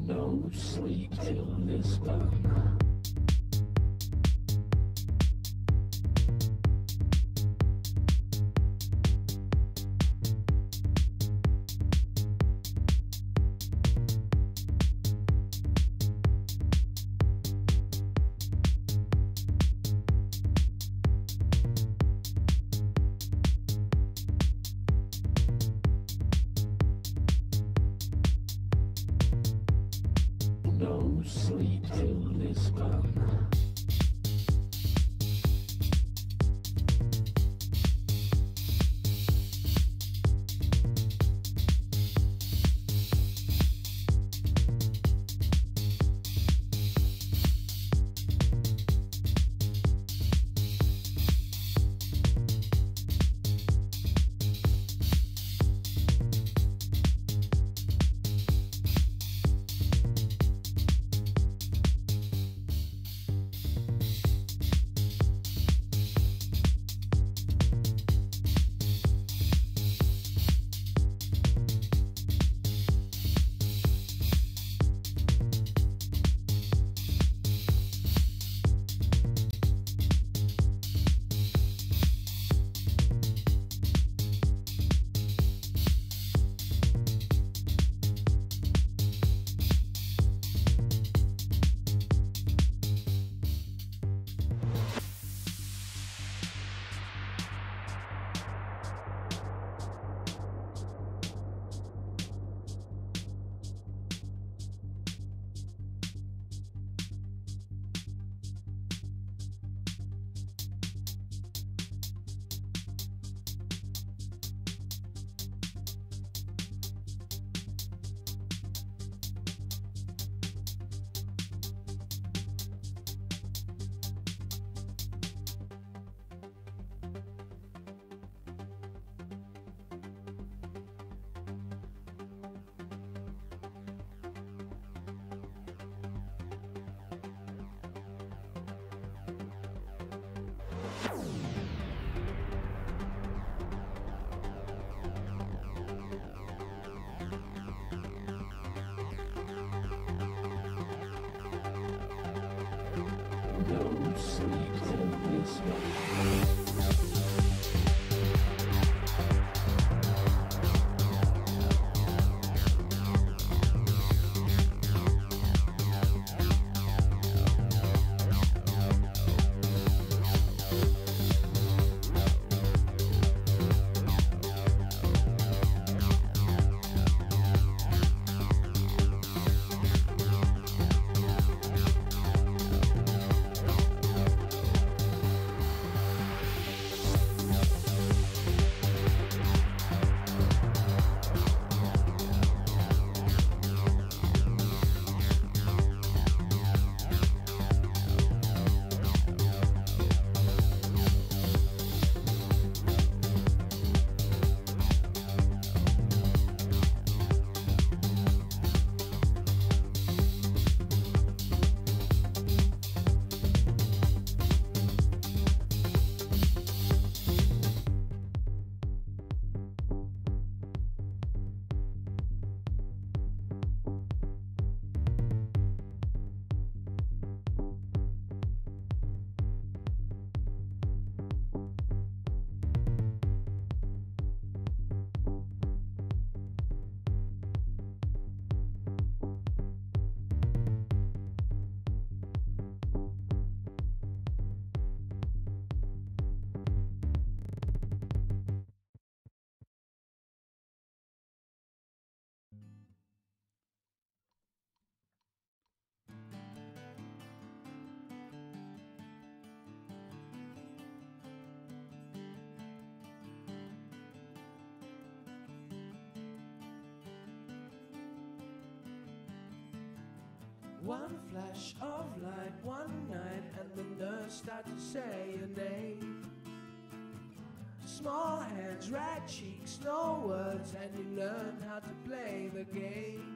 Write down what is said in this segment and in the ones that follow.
No sleep till this done. No sleep till this done. No sleep till this done. One flash of light, one night, and the nurse starts to say your name. Small hands, red cheeks, no words, and you learn how to play the game.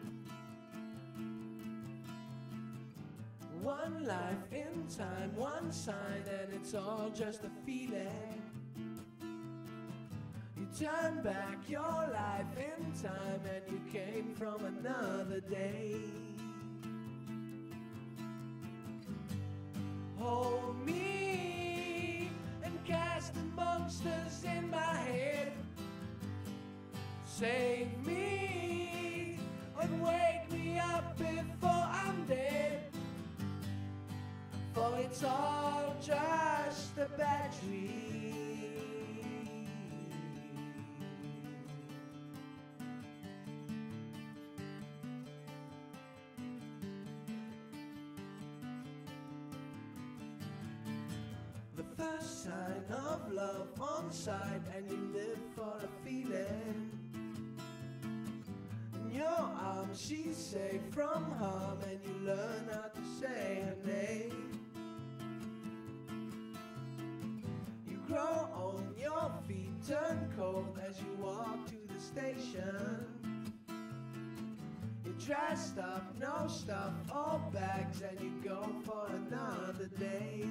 One life in time, one sign, and it's all just a feeling. You turn back your life in time, and you came from another day. Hold me and cast the monsters in my head. Save me and wake me up before I'm dead. For it's all just a bad dream. The first sign of love on sight, and you live for a feeling. In your arms she's safe from harm, and you learn how to say her name. You grow on your feet, turn cold as you walk to the station. You try stuff, no stuff, all bags, and you go for another day.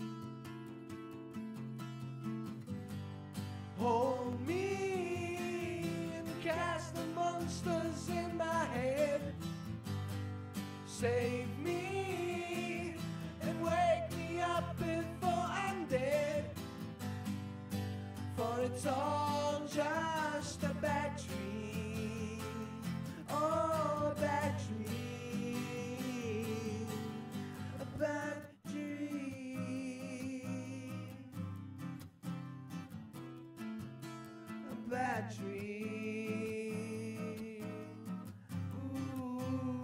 Hold me and cast the monsters in my head. Save me and wake me up before I'm dead. For it's all just a bad dream. Oh, a bad dream. A bad dream. A bad dream. Ooh.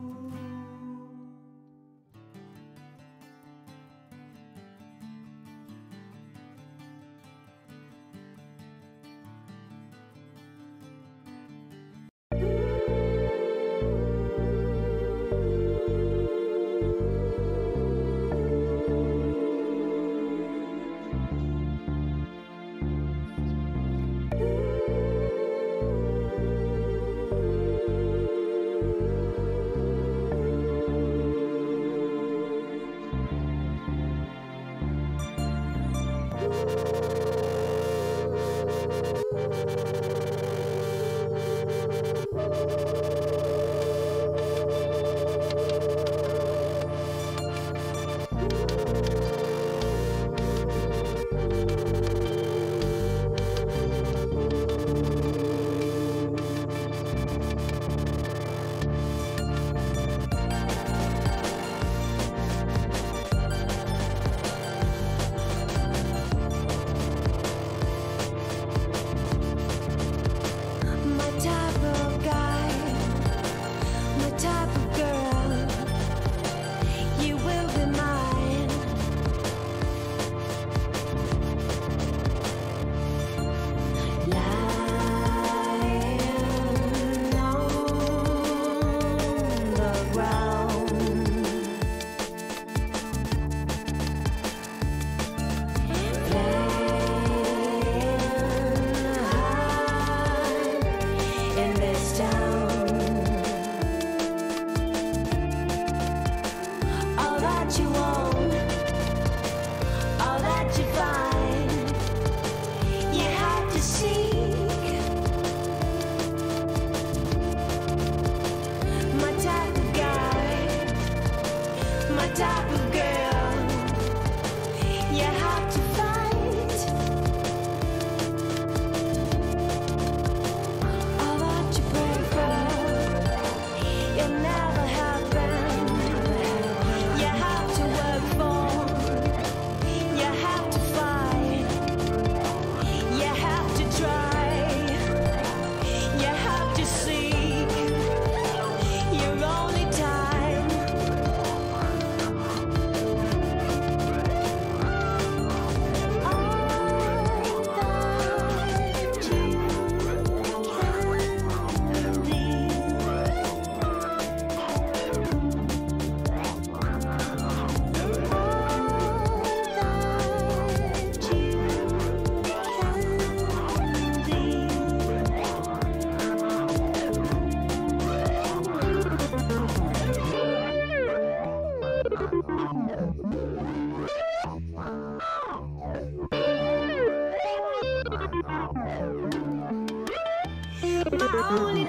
My only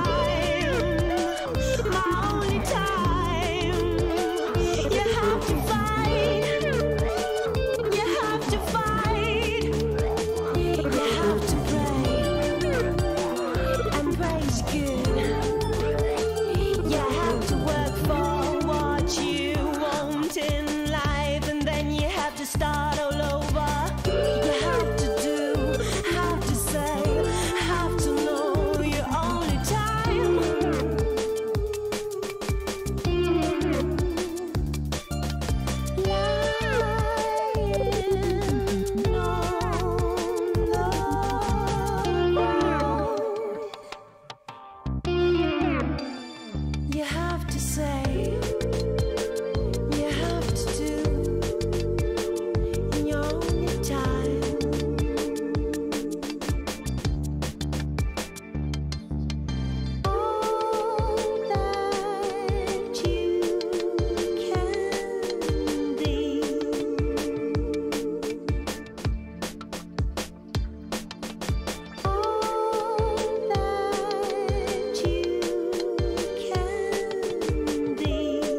time, my only time. You have to fight. is good. You have to work for what you want in life, and then you have to start all over. You have to do, have to say, have to know your only time. You have to say, you have to do in your only time. All that you can be. All that you can be.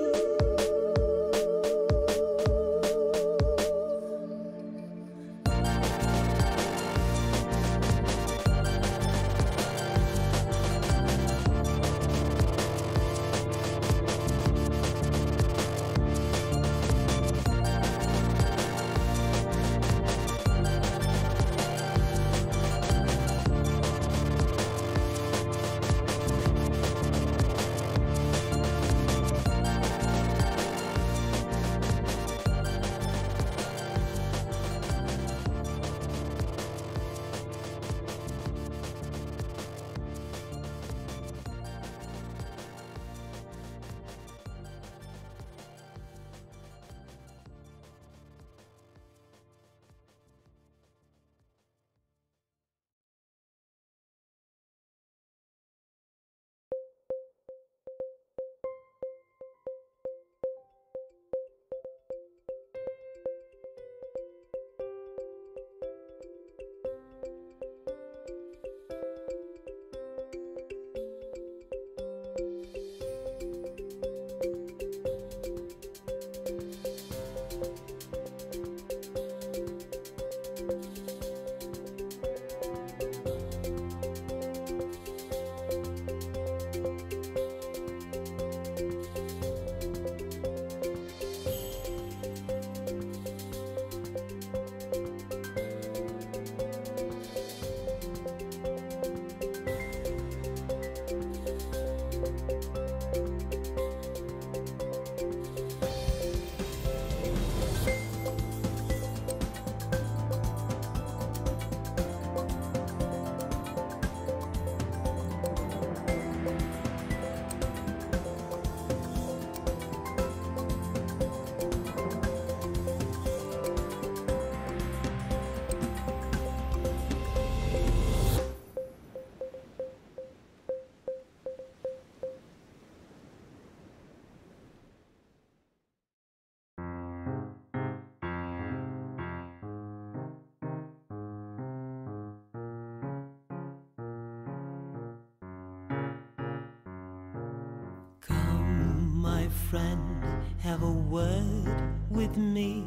My friend, have a word with me.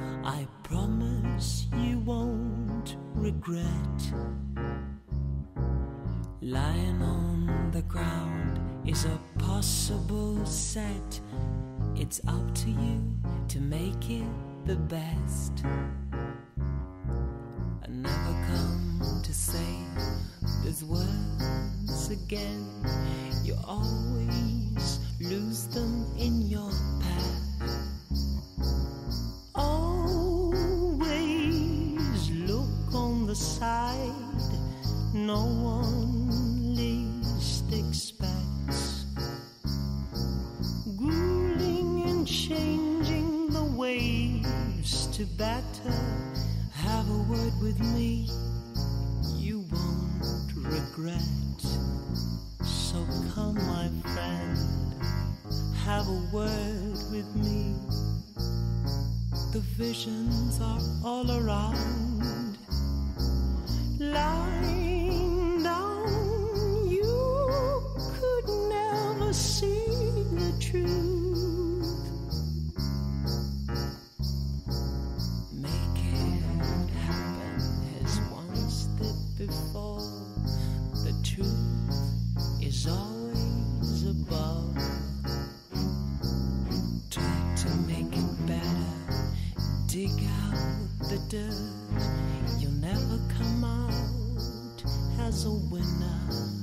I promise you won't regret. Lying on the ground is a possible set. It's up to you to make it the best. I never come to say these words again. You always lose them in your path. Always look on the side no one least expects. Grueling and changing the waves to better. Have a word with me, you won't regret. So come, my friend, have a word with me. The visions are all around. Lying down, you could never see the truth. Make it happen as once did before. The truth accepted, you'll never come out as a winner.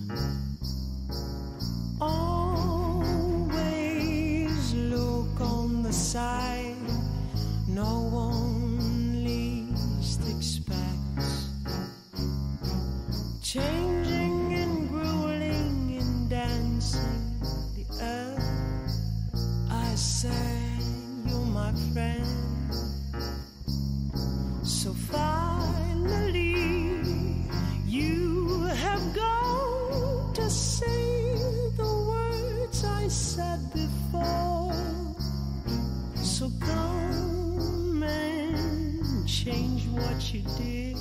Always look on the side no one least expects. Changing and grueling and dancing the earth. I sang, you're my friend. So finally, you have gone to say the words I said before. So come and change what you did.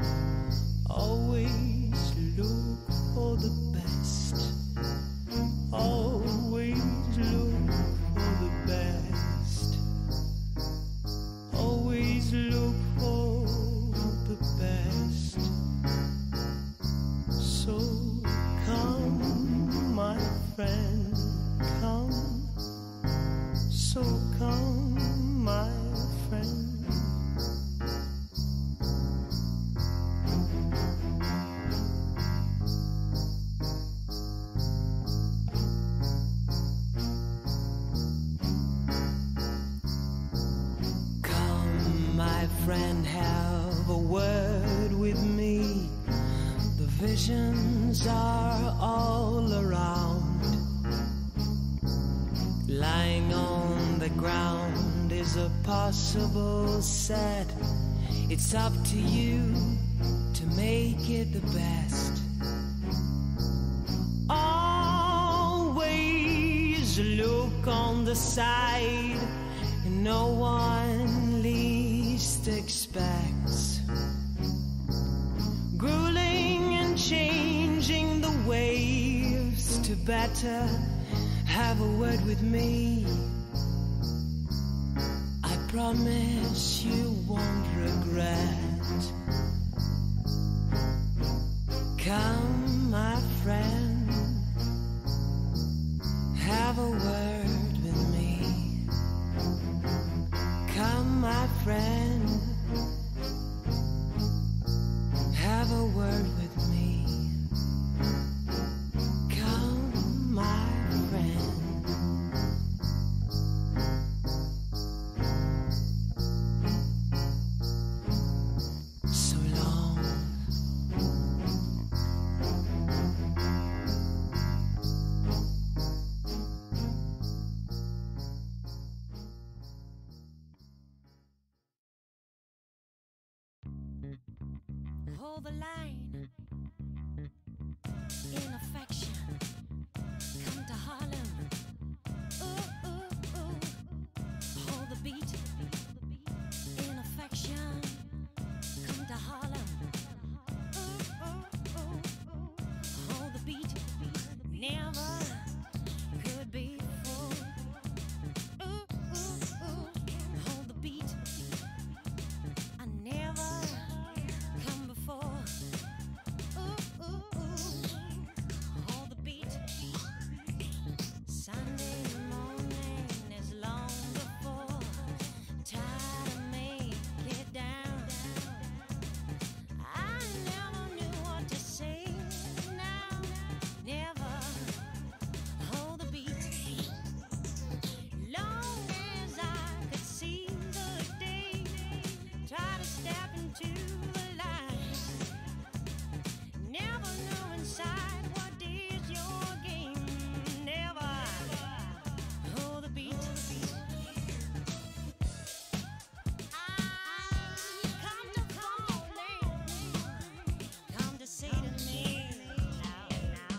Always look for the best. Always look for the best. Always look for the best. So come, my friend, come. So come, my friend. Friend, have a word with me. The visions are all around. Lying on the ground is a possible set. It's up to you to make it the best. Always look on the side no one least expects. Grueling and changing the waves to better. Have a word with me. I promise you won't regret. Come, my friend, have a word with me. Come, my friend, have a word with me. Come, my friend. So long. Hold the line in affection. Come to Harlem. Ooh, ooh, ooh. Hold the beat in affection. Come to Harlem. Ooh, ooh, ooh. Hold the beat. Never could be full. Ooh, ooh, ooh. Hold the beat. I never come before. Ooh, ooh, ooh. Hold the beat. Sunday morning is long before. Try to make it down. I never knew what to say. Now, never hold the beat. Long as I could see the day. Try to step into the light. Never know inside what is your game. Never hold the beat. Come to falling. Come to say to me now, now.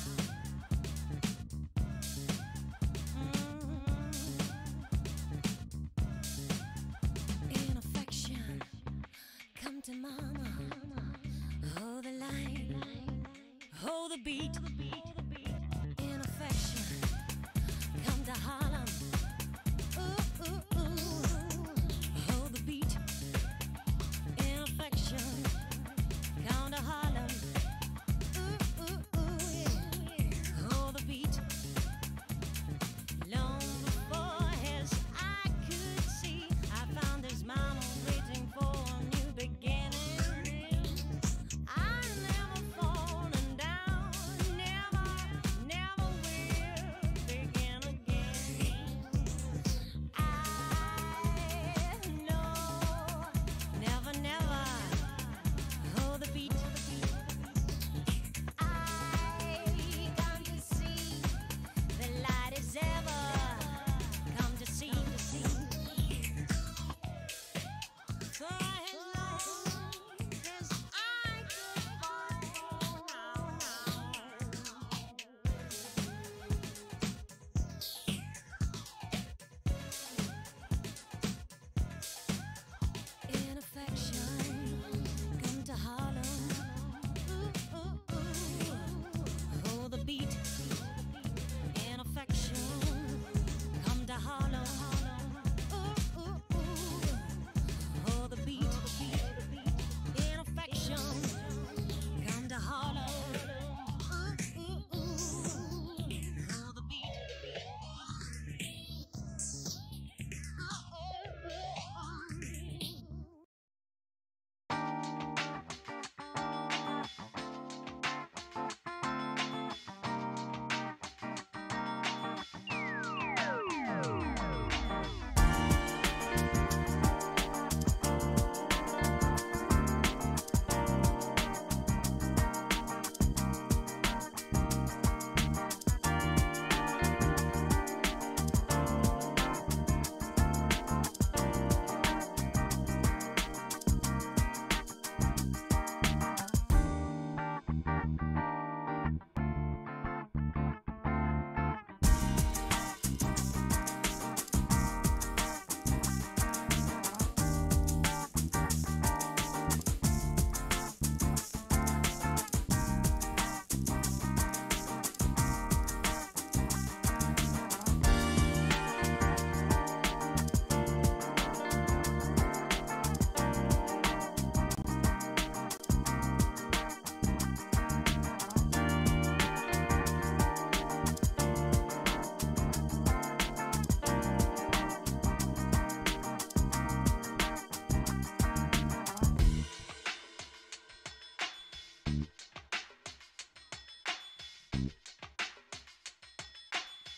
In affection, come to mama. Hold the line, hold the beat. In affection, come to Harlem. Ooh, ooh, ooh. Hold the beat. In affection, come to Harlem. Ooh, ooh, ooh, yeah. Hold the beat. Long before as I could see, I found his mama waiting for a new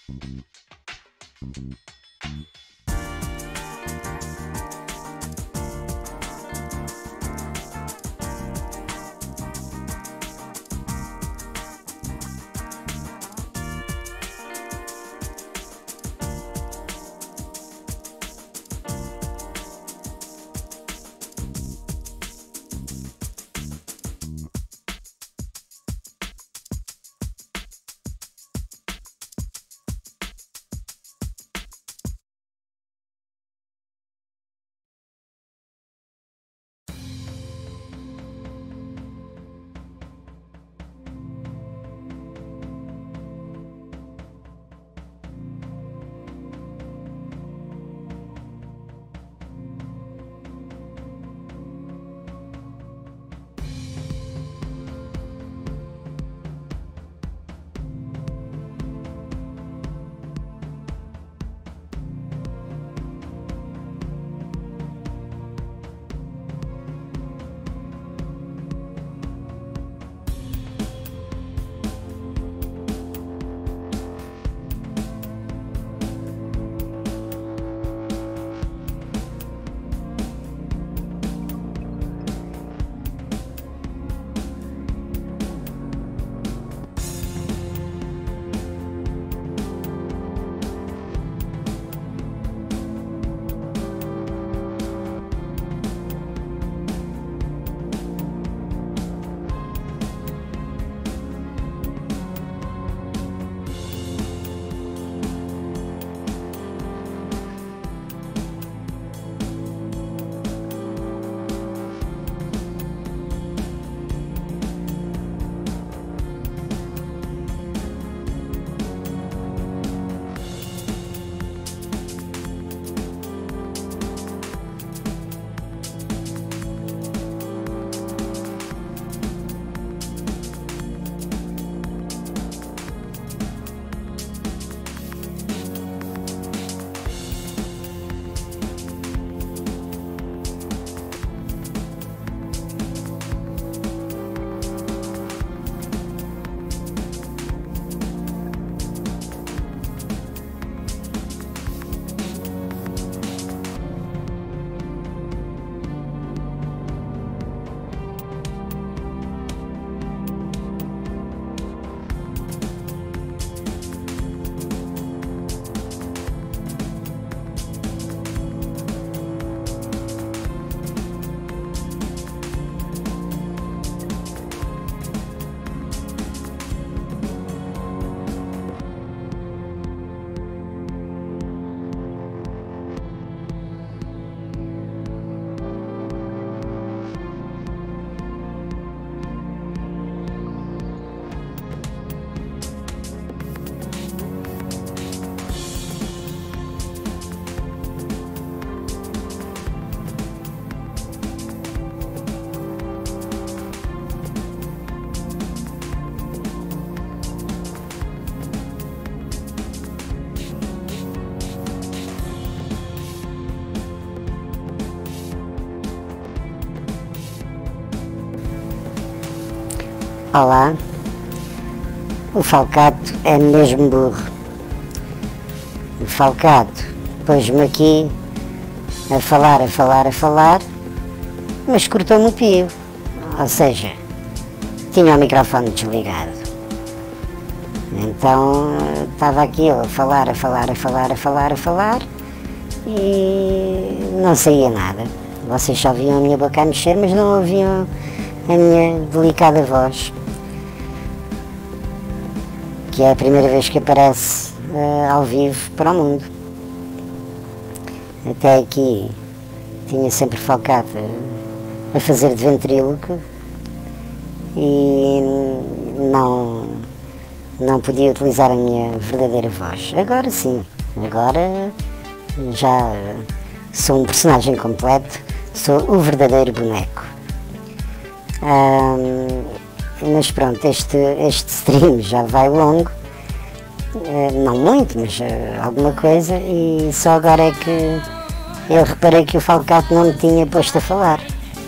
Olá, o Falcato é mesmo burro. O Falcato pôs-me aqui a falar, mas cortou-me o pio. Ou seja, tinha o microfone desligado. Então estava aqui eu a falar e não saía nada. Vocês só viam a minha boca a mexer, mas não ouviam a minha delicada voz, que é a primeira vez que aparece ao vivo para o mundo. Até aqui tinha sempre Falcato a fazer de ventríloco e não podia utilizar a minha verdadeira voz. Agora sim, agora já sou um personagem completo, sou o verdadeiro boneco. Mas pronto, este stream já vai longo, não muito, mas alguma coisa, e só agora é que eu reparei que o Falcato não me tinha posto a falar.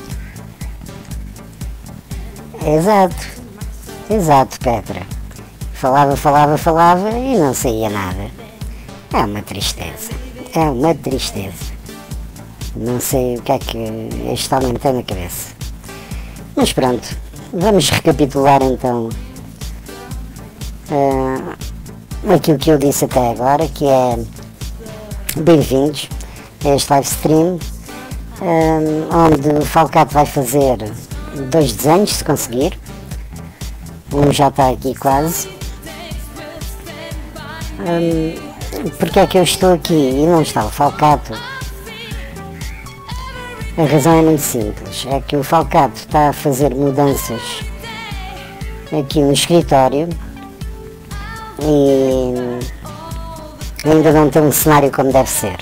Exato Petra, falava e não saía nada. É uma tristeza, é uma tristeza. Não sei o que é que este homem tem na cabeça. Mas pronto, vamos recapitular então aquilo que eu disse até agora, que é bem-vindos a este live stream, onde o Falcato vai fazer 2 desenhos, se conseguir. Um já está aqui quase. Porque é que eu estou aqui e não está o Falcato? A razão é muito simples, é que o Falcato está a fazer mudanças aqui no escritório e ainda não tem um cenário como deve ser.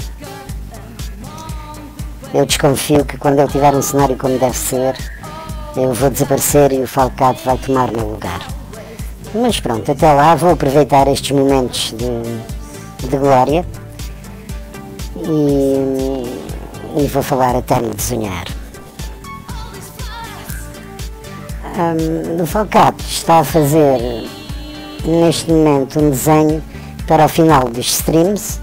Eu desconfio que quando ele tiver um cenário como deve ser, eu vou desaparecer e o Falcato vai tomar o meu lugar. Mas pronto, até lá vou aproveitar estes momentos de glória e vou falar até me desunhar. O Falcato está a fazer neste momento um desenho para o final dos streams,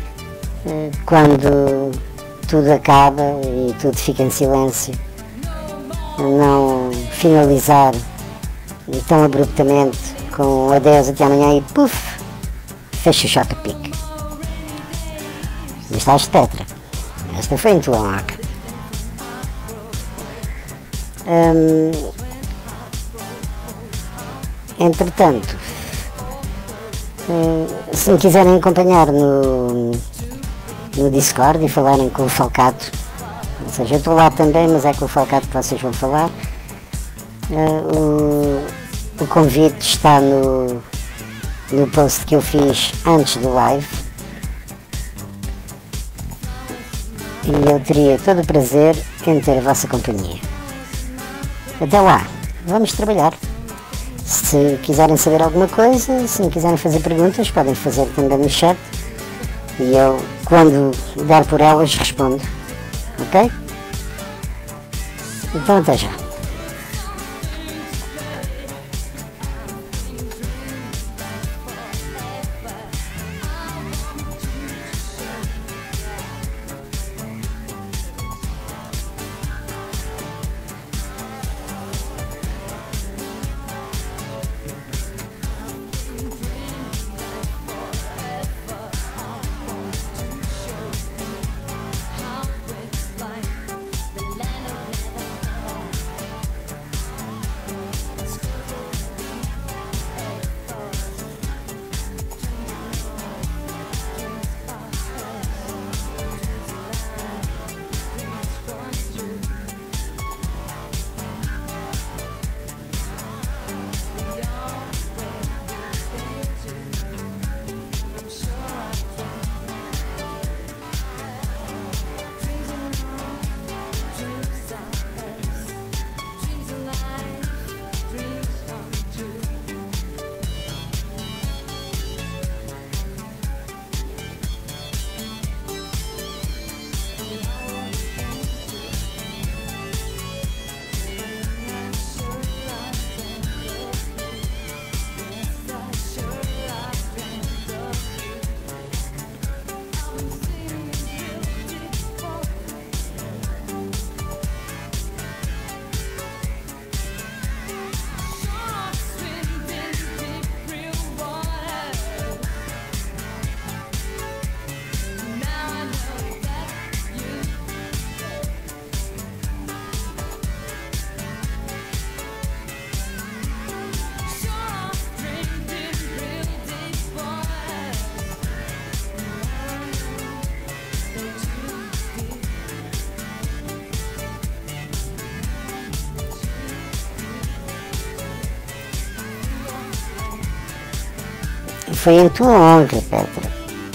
quando tudo acaba e tudo fica em silêncio, não finalizar tão abruptamente com um adeus até amanhã e puf, fecha o choca-pique. Mas estás tetra. Esta foi em tua honra. Entretanto, se me quiserem acompanhar no Discord e falarem com o Falcato, ou seja, eu estou lá também, mas é com o Falcato que vocês vão falar, o convite está no post que eu fiz antes do live. E eu teria todo o prazer em ter a vossa companhia. Até lá, vamos trabalhar. Se quiserem saber alguma coisa, se me quiserem fazer perguntas, podem fazer também no chat. E eu, quando der por elas, respondo. Ok? Então até já. Foi em tua honra, Petra.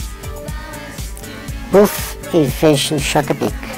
Puf, e fez o choca-pique.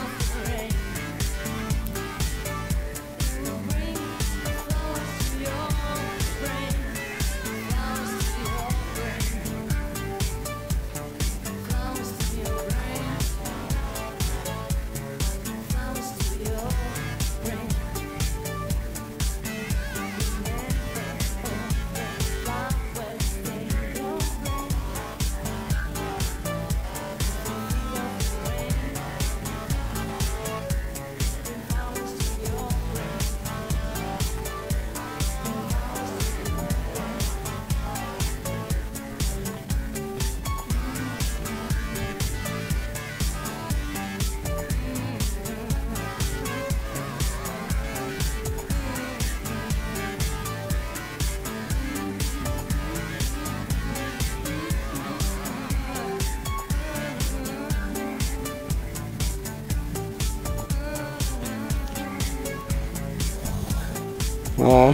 É.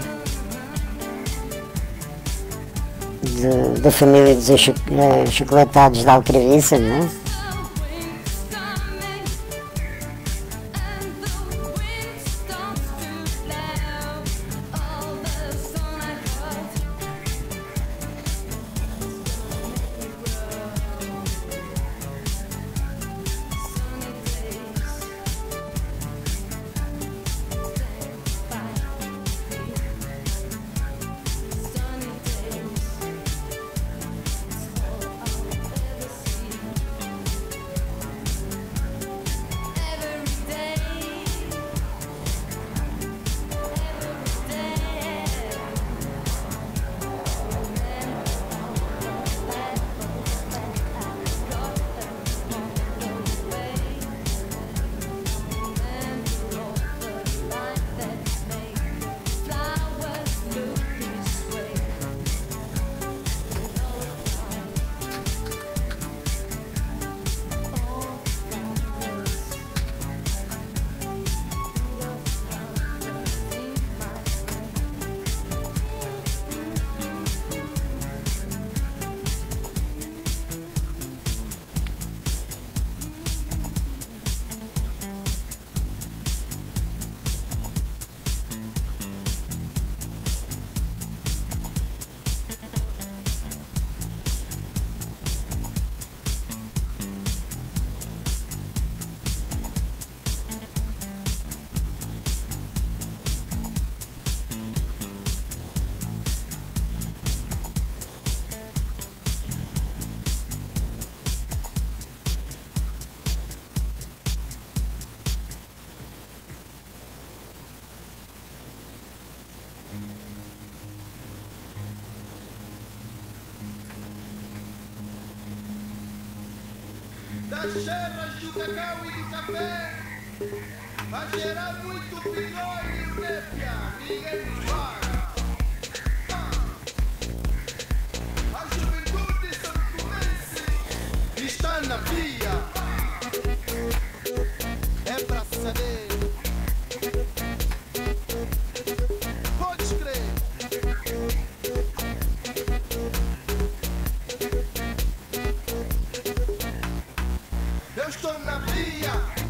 Da família dos chocolatados da Alcraviça, não é? Das serras do cacau e do café, a gerar muito pilhões e népia, ninguém nos para. A juventude santomense está na via, é pra saber. Podes crer. Eu estou na via,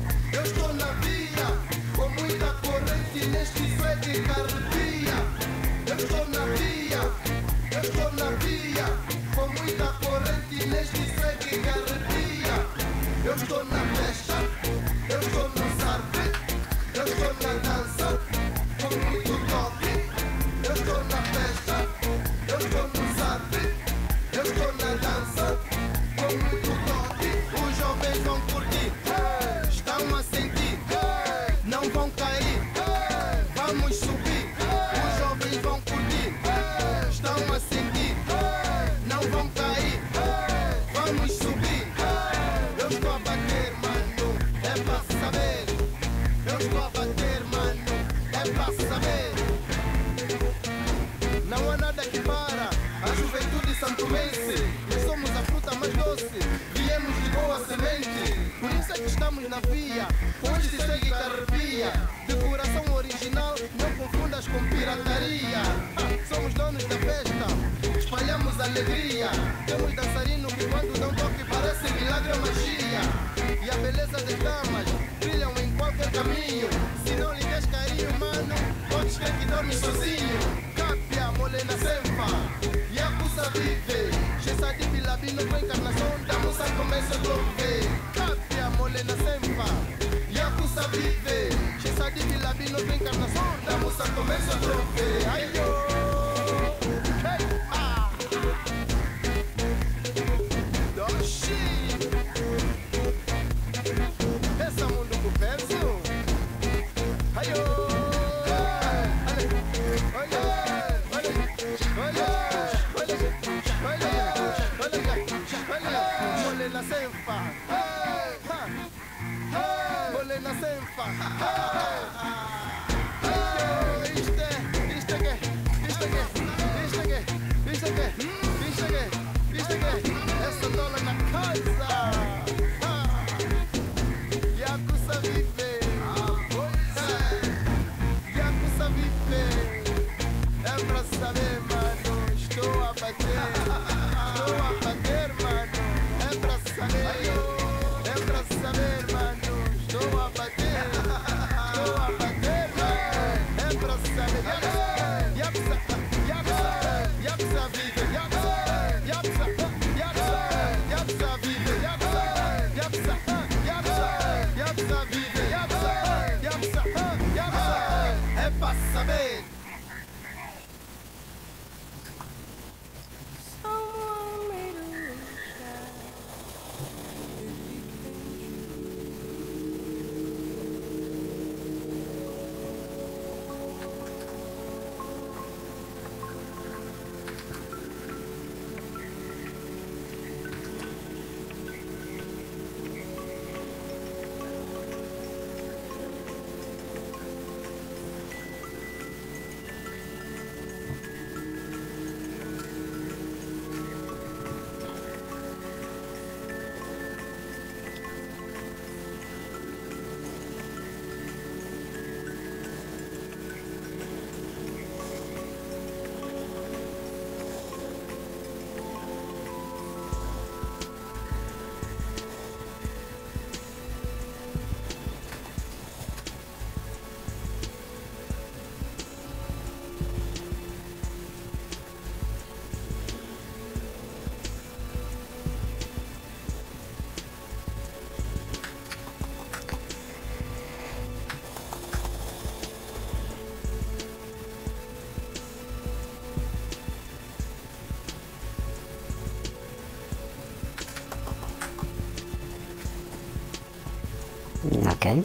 com muita corrente neste suede e carpia. Eu estou na via, com muita corrente neste suede e carpia. Eu estou na festa, eu estou no sarpe, eu estou na dança, com muito toque. Eu estou na festa, eu estou no sarpe, eu estou na dança, com muito toque. Os jovens vão curtir, estão a sentir, não vão cair, vamos subir. Os jovens vão curtir, estão a sentir, não vão cair, vamos subir. Eu estou a bater, mano, é pra saber. Eu estou a bater, mano, é pra saber. Não há nada que para a juventude santomense. Somos a fruta mais doce, viemos de boa semente. Por isso é que estamos na via, hoje se segue carpia. Decoração original, não confundas com pirataria. Somos donos da festa, espalhamos alegria. Temos dançarino que quando dão toque parece milagre ou magia. E a beleza das damas brilham em qualquer caminho. Se não lhe des carinho, mano, podes crer que dorme sozinho. Capia, molena sempa, e a cusa vive. Chesa de bilabino com encarnação, da moça começa a trover. Capia, molena sempa, e a cusa vive. Chesa de bilabino com encarnação, da moça começa a trover. Ai, yo. Hey, ah. Doshi. Essa mundo com peso. Ai, yo. Molena sempa, molena sempa. Isto é que Ok.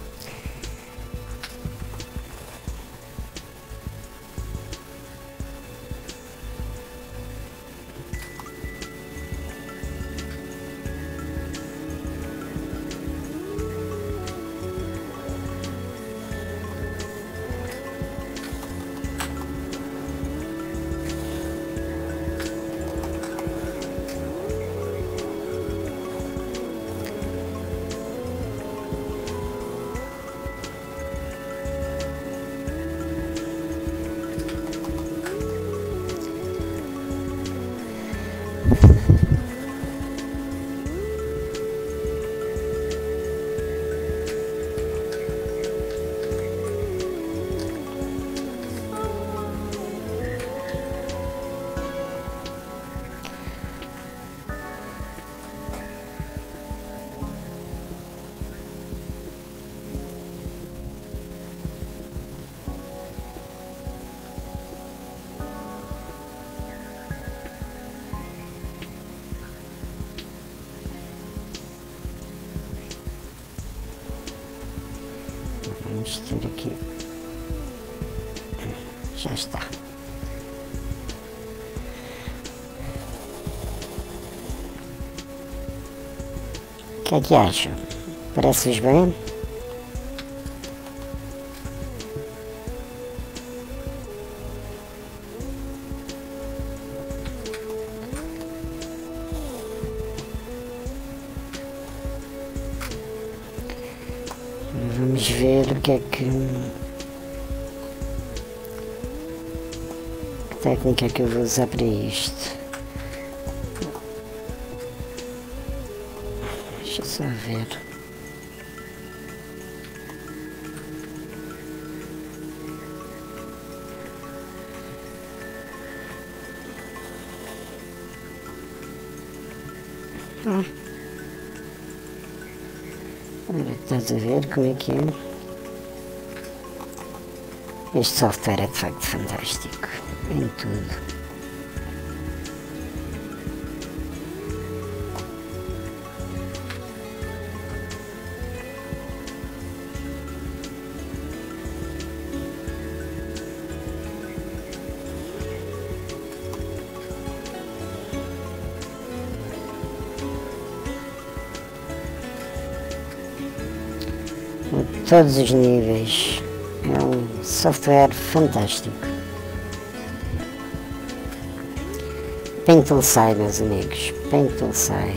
Vamos ter aqui. Já está. O que é que acham? Parece-vos bem? Vamos ver o que é que técnica que eu vou usar para isto. Deixa eu só ver. Agora estás a ver como é que é? Este software é de facto fantástico em tudo. A todos os níveis. É um software fantástico. Paint-Tool-Sai, meus amigos. Paint-Tool-Sai.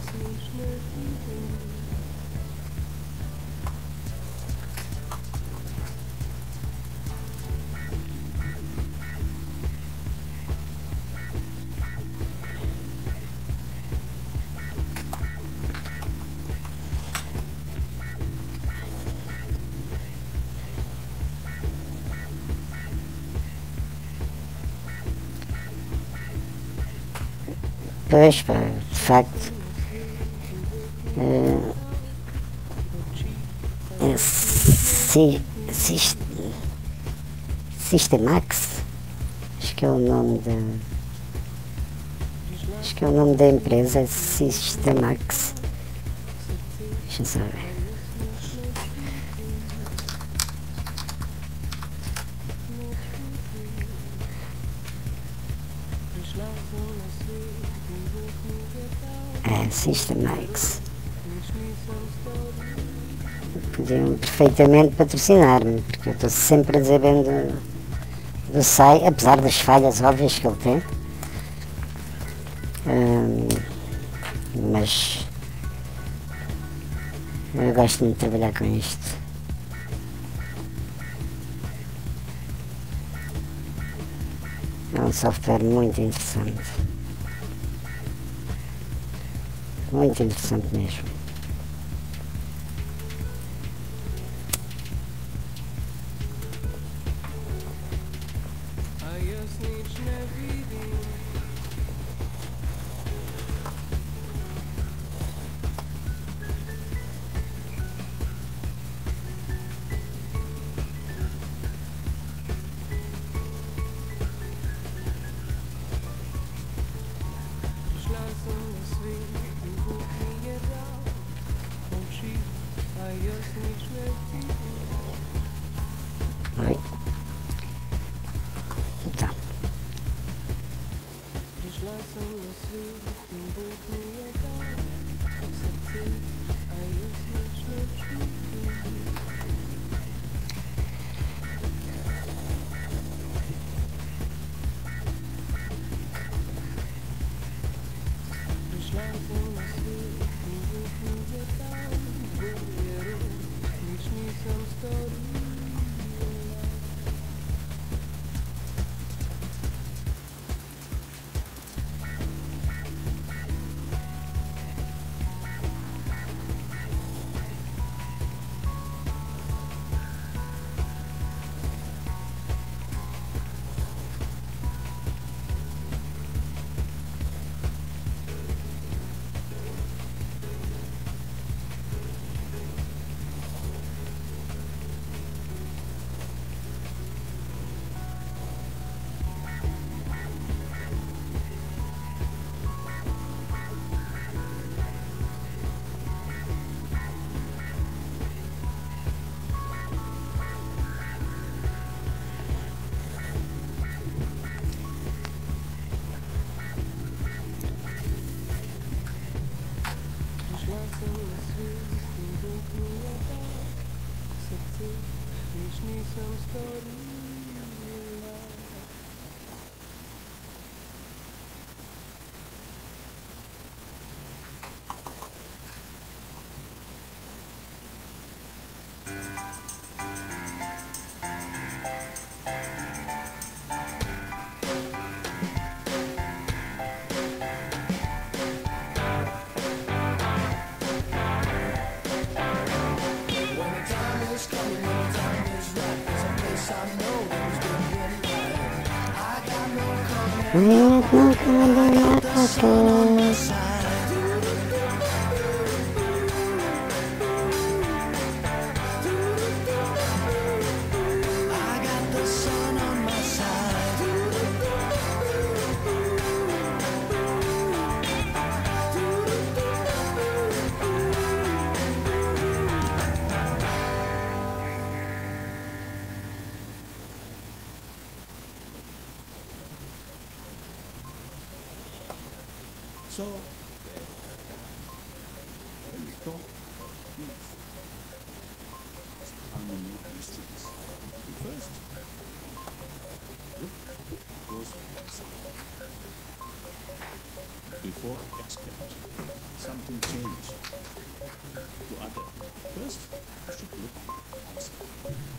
Pois, pá, de facto, Systemax, acho que é o nome da empresa, é Systemax. Deixa eu saber. É, Systemax. Podiam perfeitamente patrocinar-me, porque eu estou sempre a dizer bem do SAI, apesar das falhas óbvias que ele tem. Mas eu gosto muito de trabalhar com isto. É um software muito interessante. Muito interessante mesmo. Oi. Então. So, when we talk peace, harmony and peace, first, look goes inside before expect. something change to others, first you should look at oneself.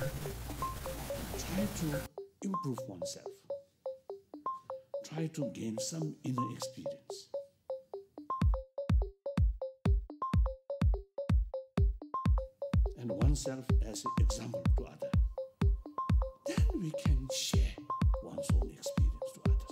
Try to improve oneself. Try to gain some inner experience. And oneself as an example to others. Then we can share one's own experience to others.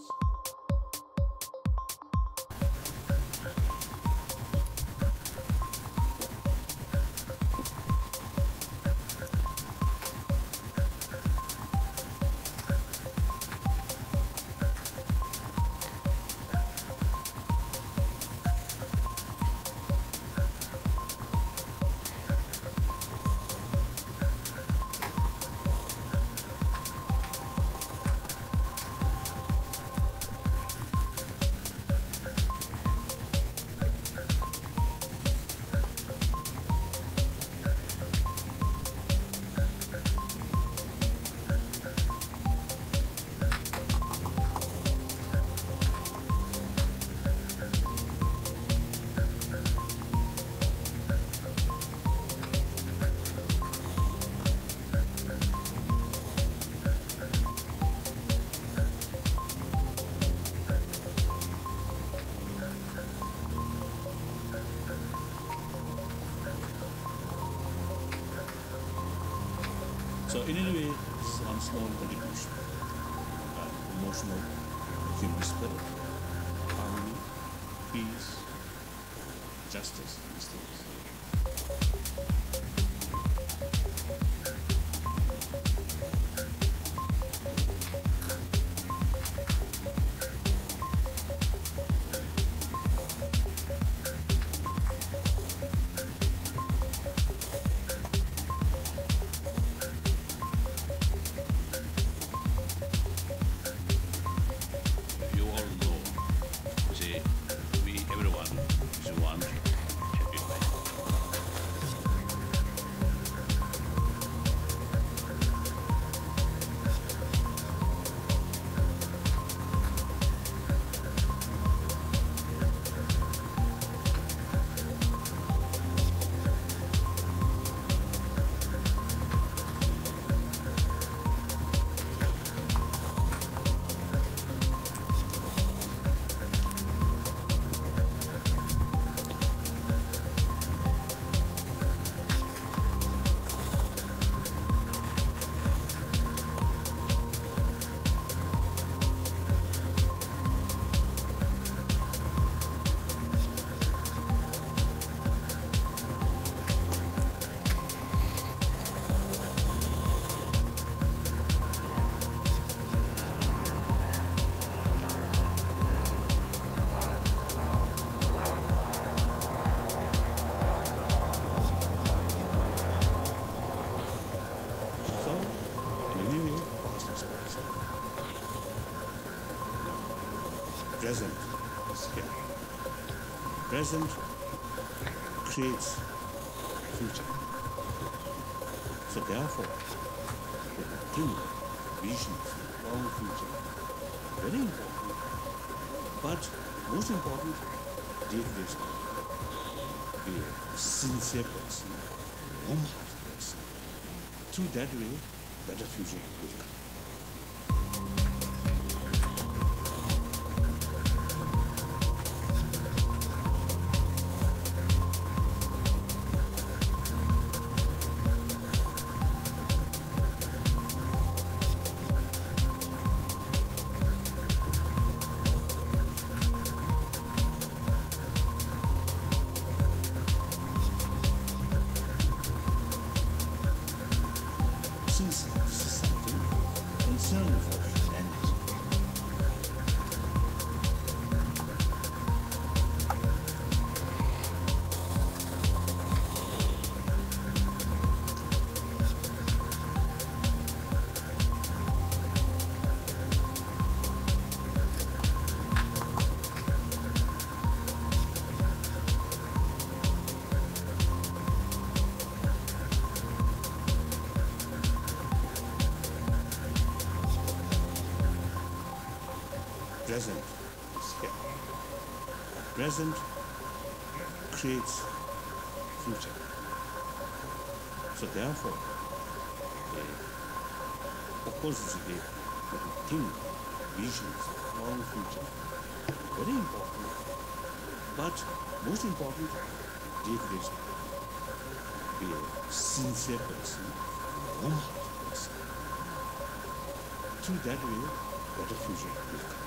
So in any way, it's one small contribution. Emotional, human spirit, harmony, peace, justice, these things. You all know, see, everyone is one happy life. So, in any way, business person. Present is here. Present creates future. So therefore, think, visions, long future, very important. But most important, deep wisdom. Be a sincere person, warm-hearted person. Through that way, better future will come. Since this is something concerned for humanity. Present is here. Present creates future. So therefore, of course, the think, visions, long future, very important. But most important, dear Krishna, be a sincere person, warm-hearted person. Through that way, better future will come.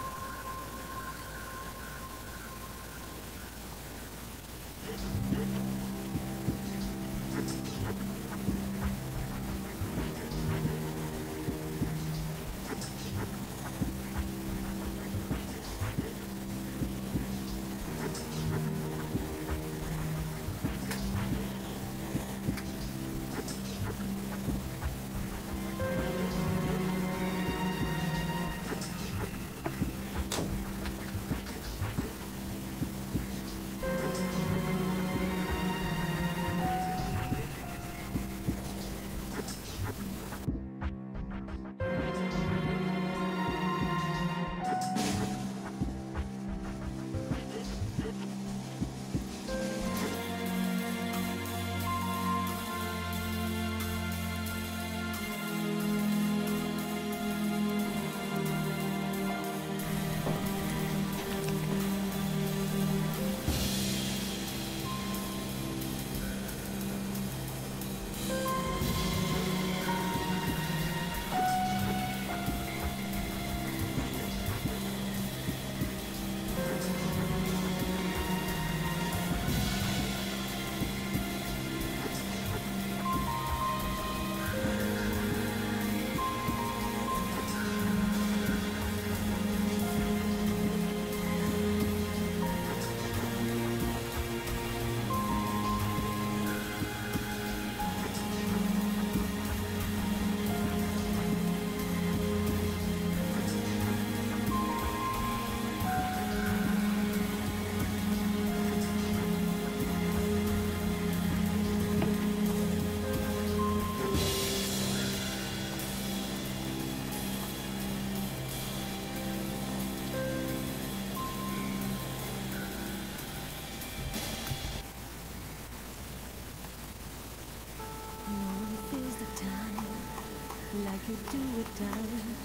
Like you do at times,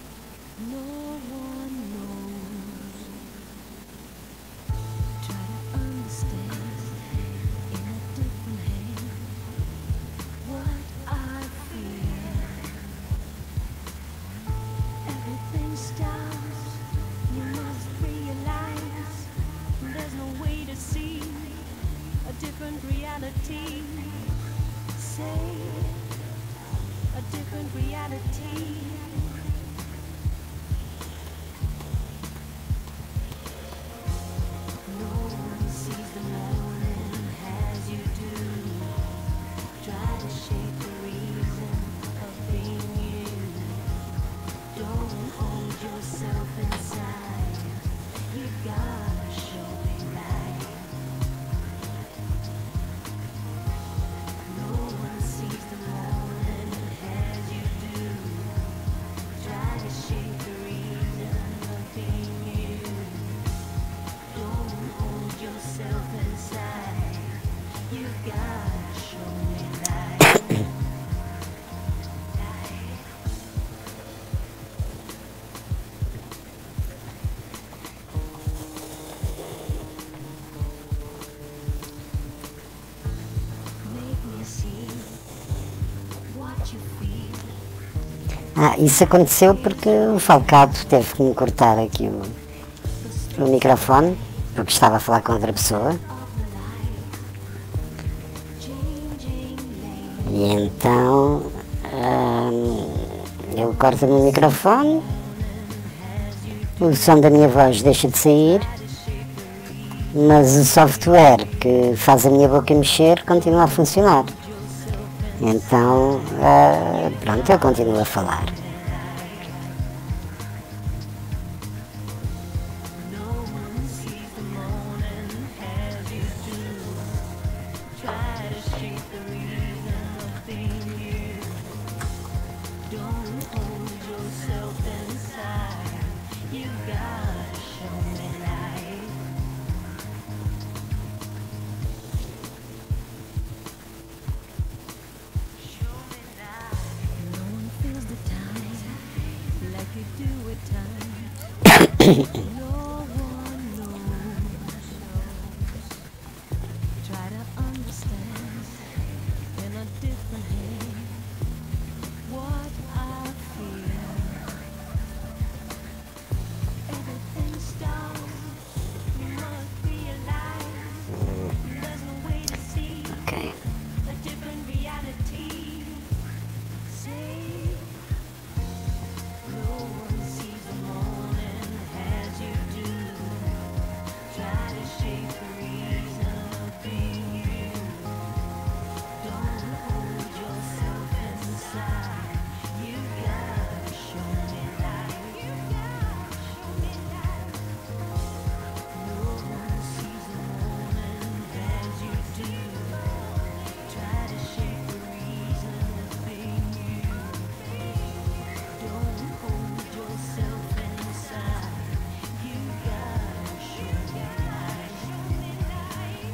no one knows. Try to understand in a different hand what I feel. Everything stops, you must realize there's no way to see a different reality. Say a different reality. No one sees the morning as you do. Try to shape the reason of being you. Don't hold yourself inside. You gotta show me light. No one sees the morning as you do. Try to shape the reason of being you. Don't hold yourself inside. You gotta show me light. Make me see what you feel. Isso aconteceu porque o Falcado teve que me cortar aqui o microfone, porque estava a falar com outra pessoa. E então ele corta-me o microfone, o som da minha voz deixa de sair, mas o software que faz a minha boca mexer continua a funcionar. Então, pronto, eu continuo a falar. Try to understand in a different way what I feel. Everything stops. You must realize there's no way to see Okay. a different reality. Say no one sees the morning as you do. Try to shape the reason of being you. Don't hold yourself inside. You gotta show me light. You gotta show me light. No one sees the morning as you do. Try to shape the reason of being you. Don't hold yourself inside. You gotta show me light. Show me light.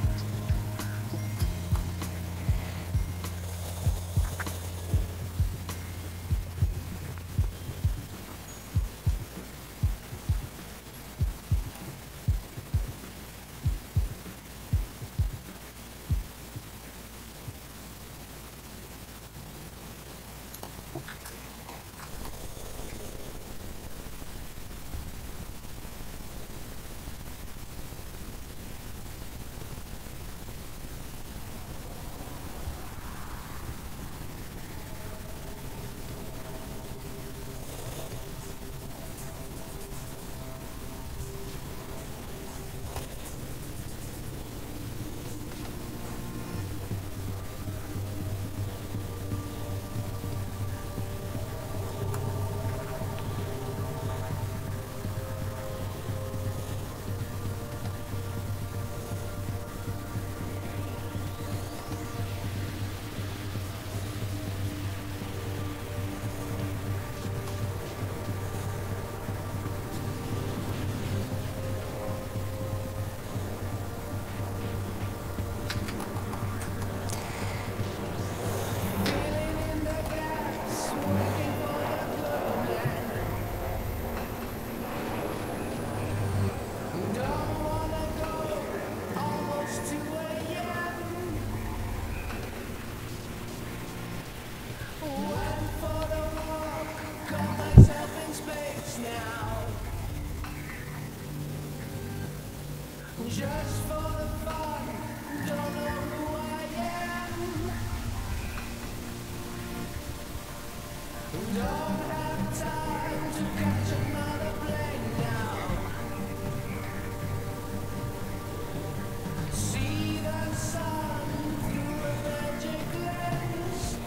Just for the fun, don't know who I am. Don't have time to catch another plane now. See the sun through a magic lens.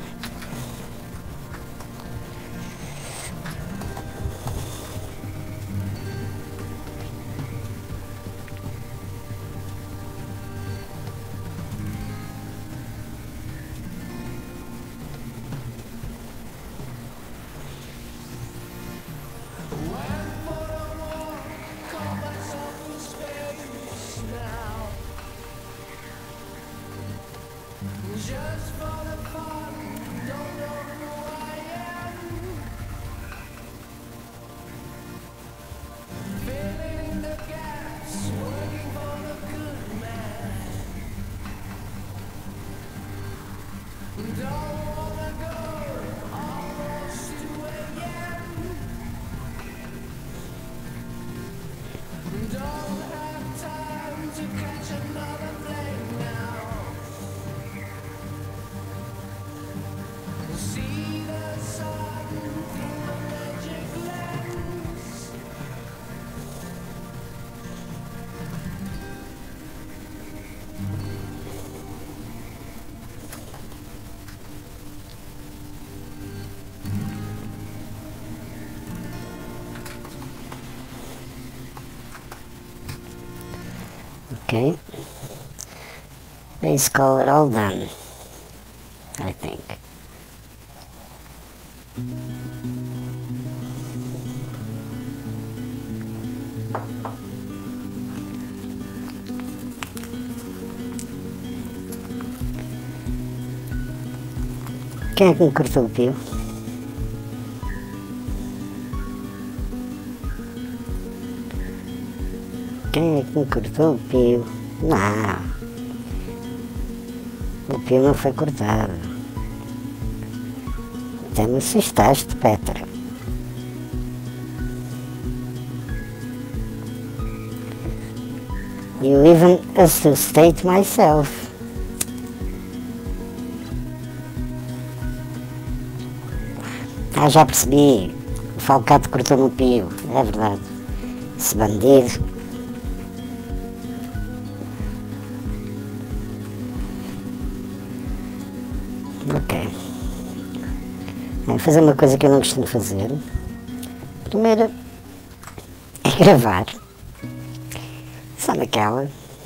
Just for the fun, don't know who I am. Filling the gaps, working for the good man. Don't wanna go almost to AM. Don't have time to catch another plane now. See the sun through a magic lens. Okay. Let's call it all done, I think. Quem é que me cortou o pio? Quem é que me cortou o pio? Não. O pio não foi cortado. Até me assustaste, Petra. You even associate myself. Ah, já percebi. O Falcado cortou-me o pio. É verdade. Esse bandido. Ok. Vou fazer uma coisa que eu não costumo fazer. Primeiro é gravar. Só naquela.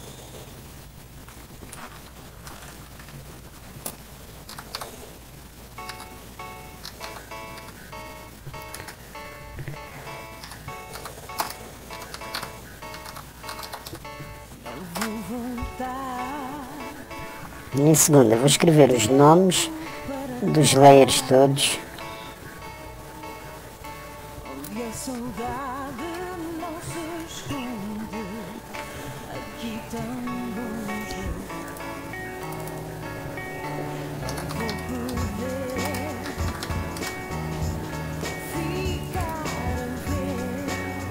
E em segunda vou escrever os nomes dos layers todos. E a saudade não se esconde aqui tão longe. Vou poder ficar a ver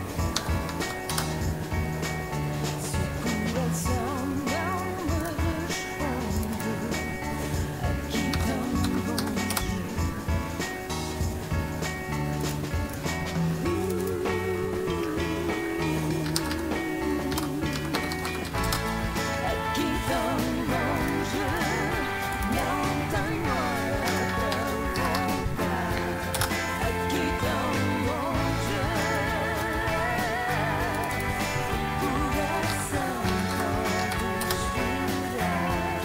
se o coração não me responde aqui tão longe. Aqui tão longe, não tenho hora para voltar. Aqui tão longe, o coração pode esperar.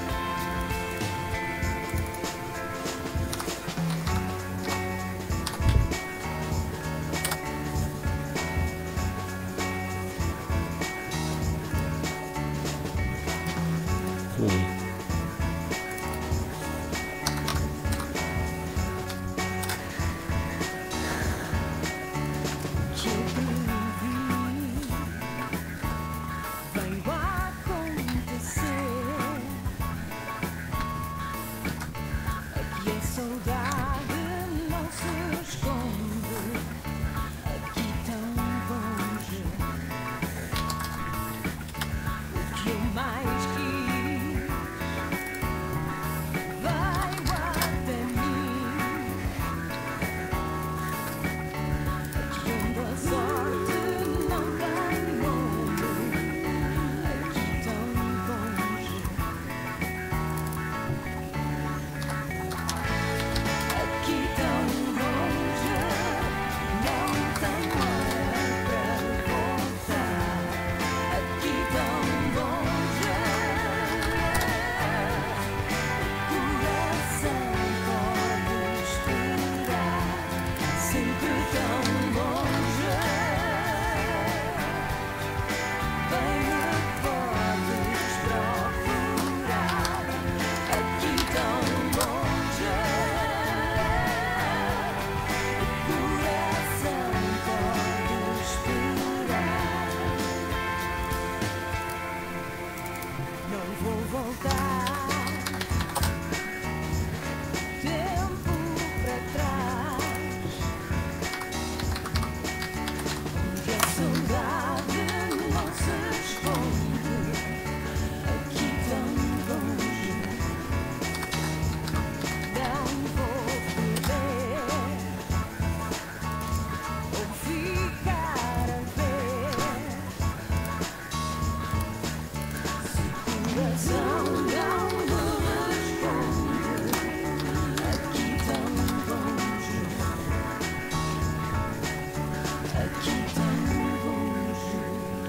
Que eu vivi veio a acontecer. Aqui a saudade não se esconde aqui tão longe. O que eu mais quis veio até mim. Aqui onde a sorte não tem nome, aqui tão longe. Aqui tão longe, não tenho hora para voltar. Aqui tão longe, o coração pode esperar. Sempre tão longe, bem me podes procurar. Aqui tão longe, o coração pode esperar. Não vou voltar tempo para trás. E a saudade não se esconde aqui tão longe. Não vou perder ou ficar a ver se o coração não me responde aqui tão longe. Aqui tão longe.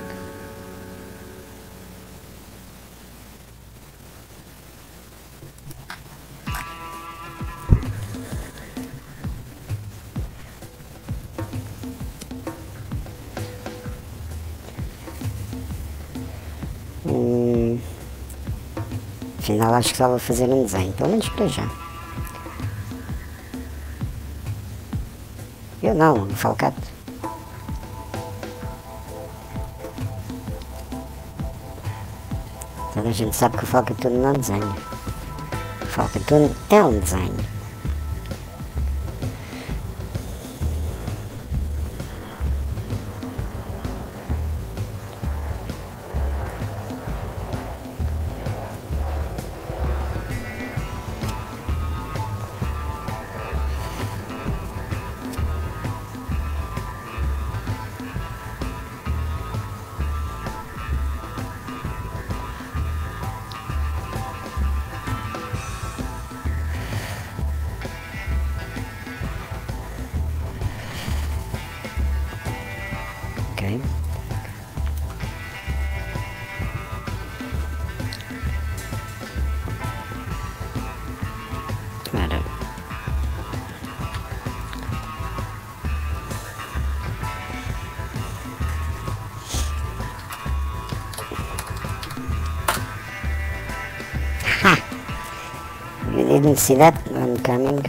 Afinal acho que só vou fazer um desenho, pelo menos para já. Eu não, o Falcato. Toda a gente sabe que o Falcatune não desenha. O Falcatune é um desenho. Ok. Ora. Ha! Identidade oncoming.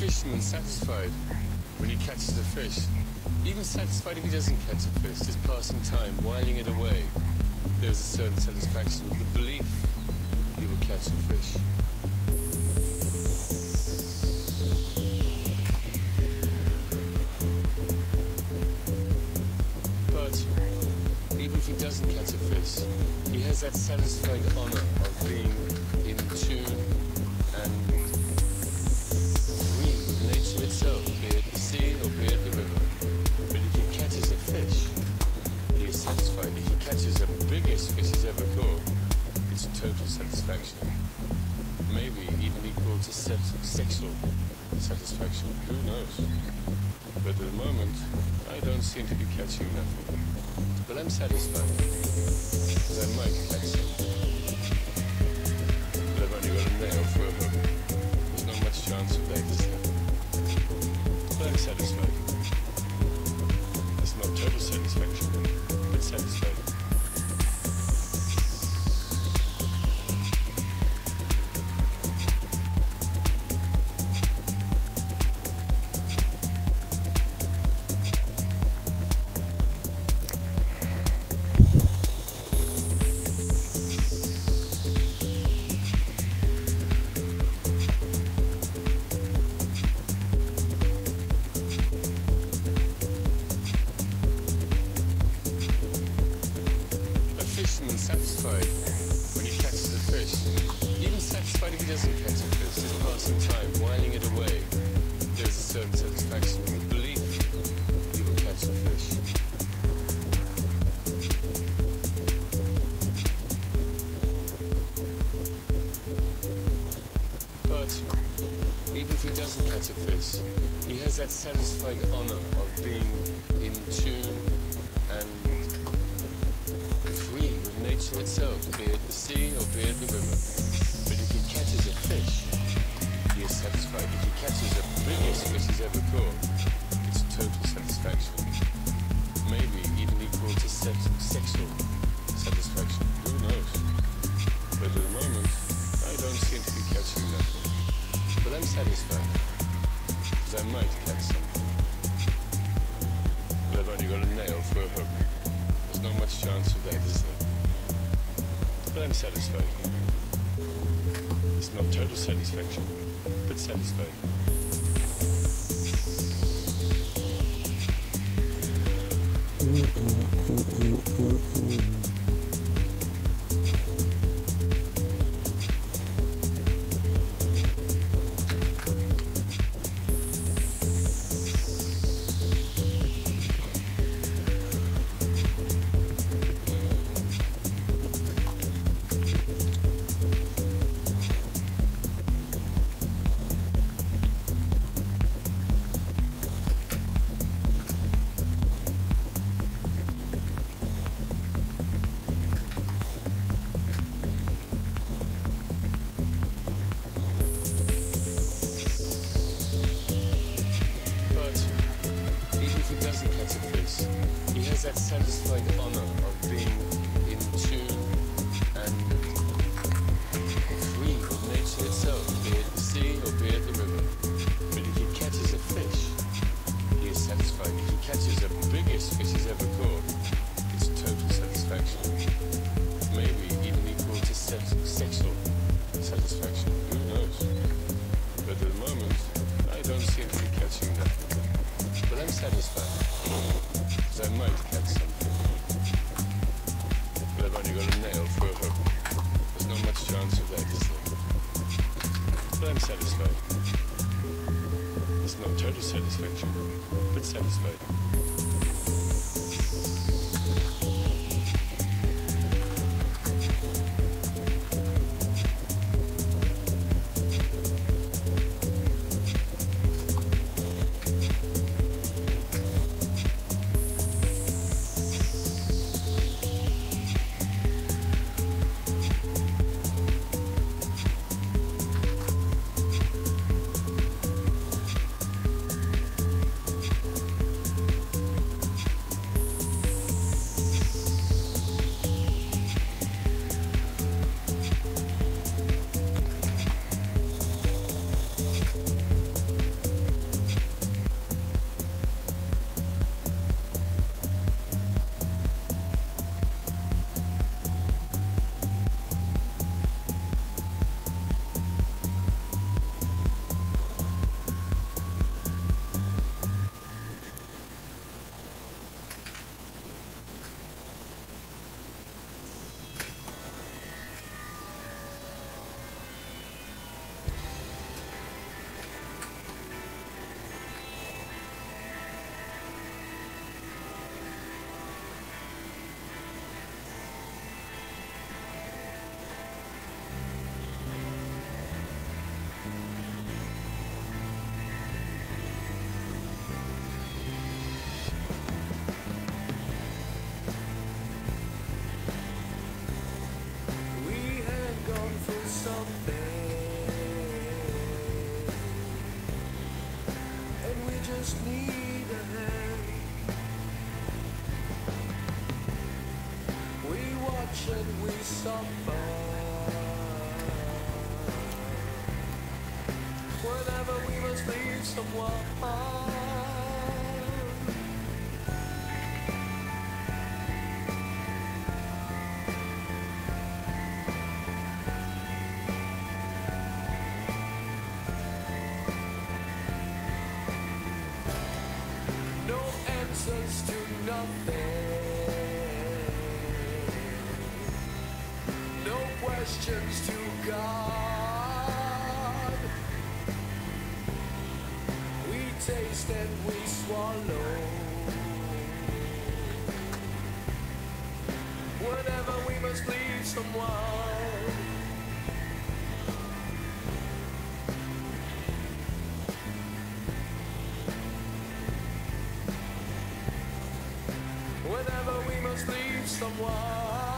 fisherman satisfied when he catches a fish. Even satisfied if he doesn't catch a fish, just passing time, whiling it away. There's a certain satisfaction with the belief he will catch a fish. But even if he doesn't catch a fish, he has that satisfying honor of being in tune and free with nature itself, be it the sea or be it the river. But if he catches a fish, he is satisfied. If he catches the biggest fish he's ever caught, it's total satisfaction. Maybe even equal to sexual satisfaction. Who knows? But at the moment, I don't seem to be catching nothing. But I'm satisfied, because I might catch something. But I've only got a nail for a hook. There's not much chance of that, is there? But I'm satisfied. It's not total satisfaction, but satisfied. Satisfied when he catches a fish. Even satisfied if he doesn't catch a fish, just passing time, whiling it away. There's a certain satisfaction in the belief he will catch a fish. But even if he doesn't catch a fish, he has that satisfying honor of being in tune and free with nature itself, be it the sea or be it the river. But if he catches a fish, he is satisfied. If he catches the biggest fish he's ever caught, it's total satisfaction. Maybe even equal to sexual satisfaction. Who knows? But at the moment, I don't seem to be catching nothing. But I'm satisfied, because I might catch something. But I've only got a nail for a hook. There's not much chance of that, is there? But I'm satisfied. It's not total satisfaction, but satisfied. That satisfying honor of being in tune and free with nature itself, be it the sea or be it the river. But if he catches a fish, he is satisfied. If he catches the biggest fish he's ever caught, it's total satisfaction. Maybe even equal to sexual satisfaction. Who knows? But at the moment, I don't seem to be catching nothing. But I'm satisfied. I might catch something. But I've only got a nail for a hook. There's not much chance of that, is there? But I'm satisfied. It's not total satisfaction, but satisfied. just need a hand. We watch and we suffer. Whenever we must leave someone. No answers to nothing. No questions to God. We taste and we swallow. Whenever we must leave someone. Whenever we must leave someone.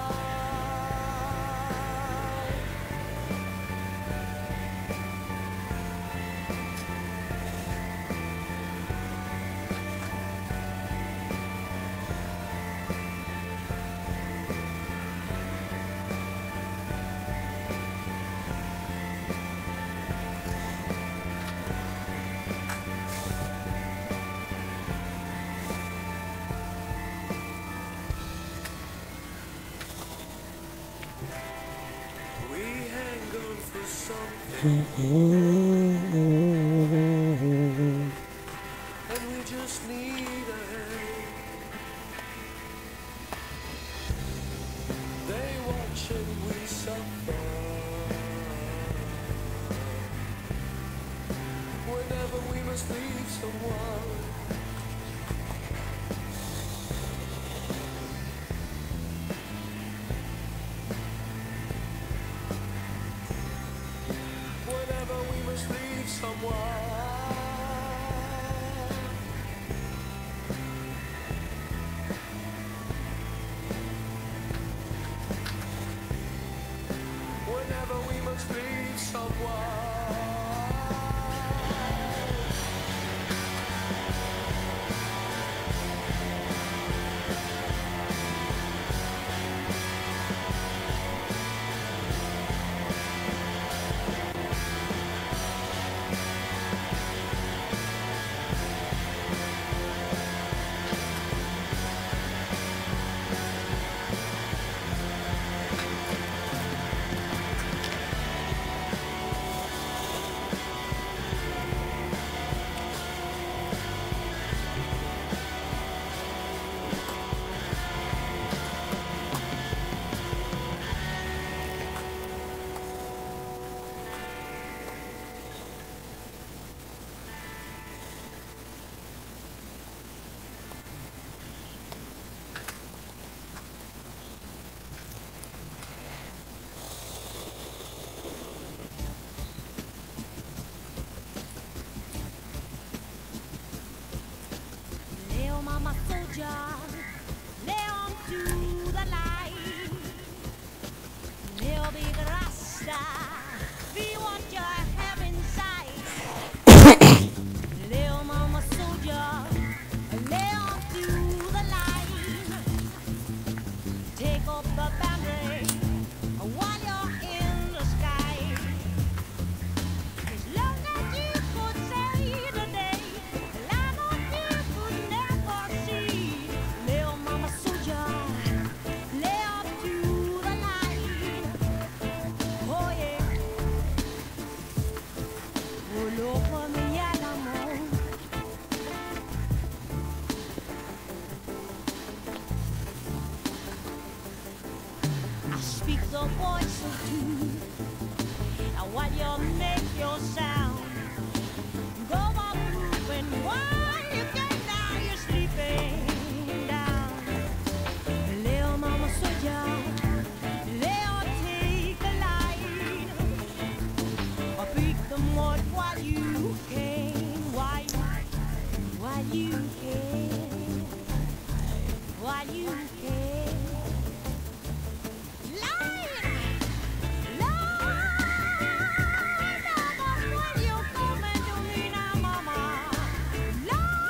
We hang on for something, and we just need a hand. They watch and we suffer. Whenever we must leave someone. Whenever we must leave someone. Whenever we must leave someone. Leo mama soldier, lay on to the light. Leo big rasta, be what you have inside. Leo mama soldier, lay on to the light. Take up the boundary while you're in the sky. As long as you could say today, I know you could never see. Leo mama soldier, lay up to the light. Oh yeah. Oh Lord, for me at the moment. I speak the voice of truth. Now while you make your sound, go on moving while you can. Now you're sleeping down. Leo mama soldier, Leo take a line. Or beat the mud while you can. While you can. While you can. Lord,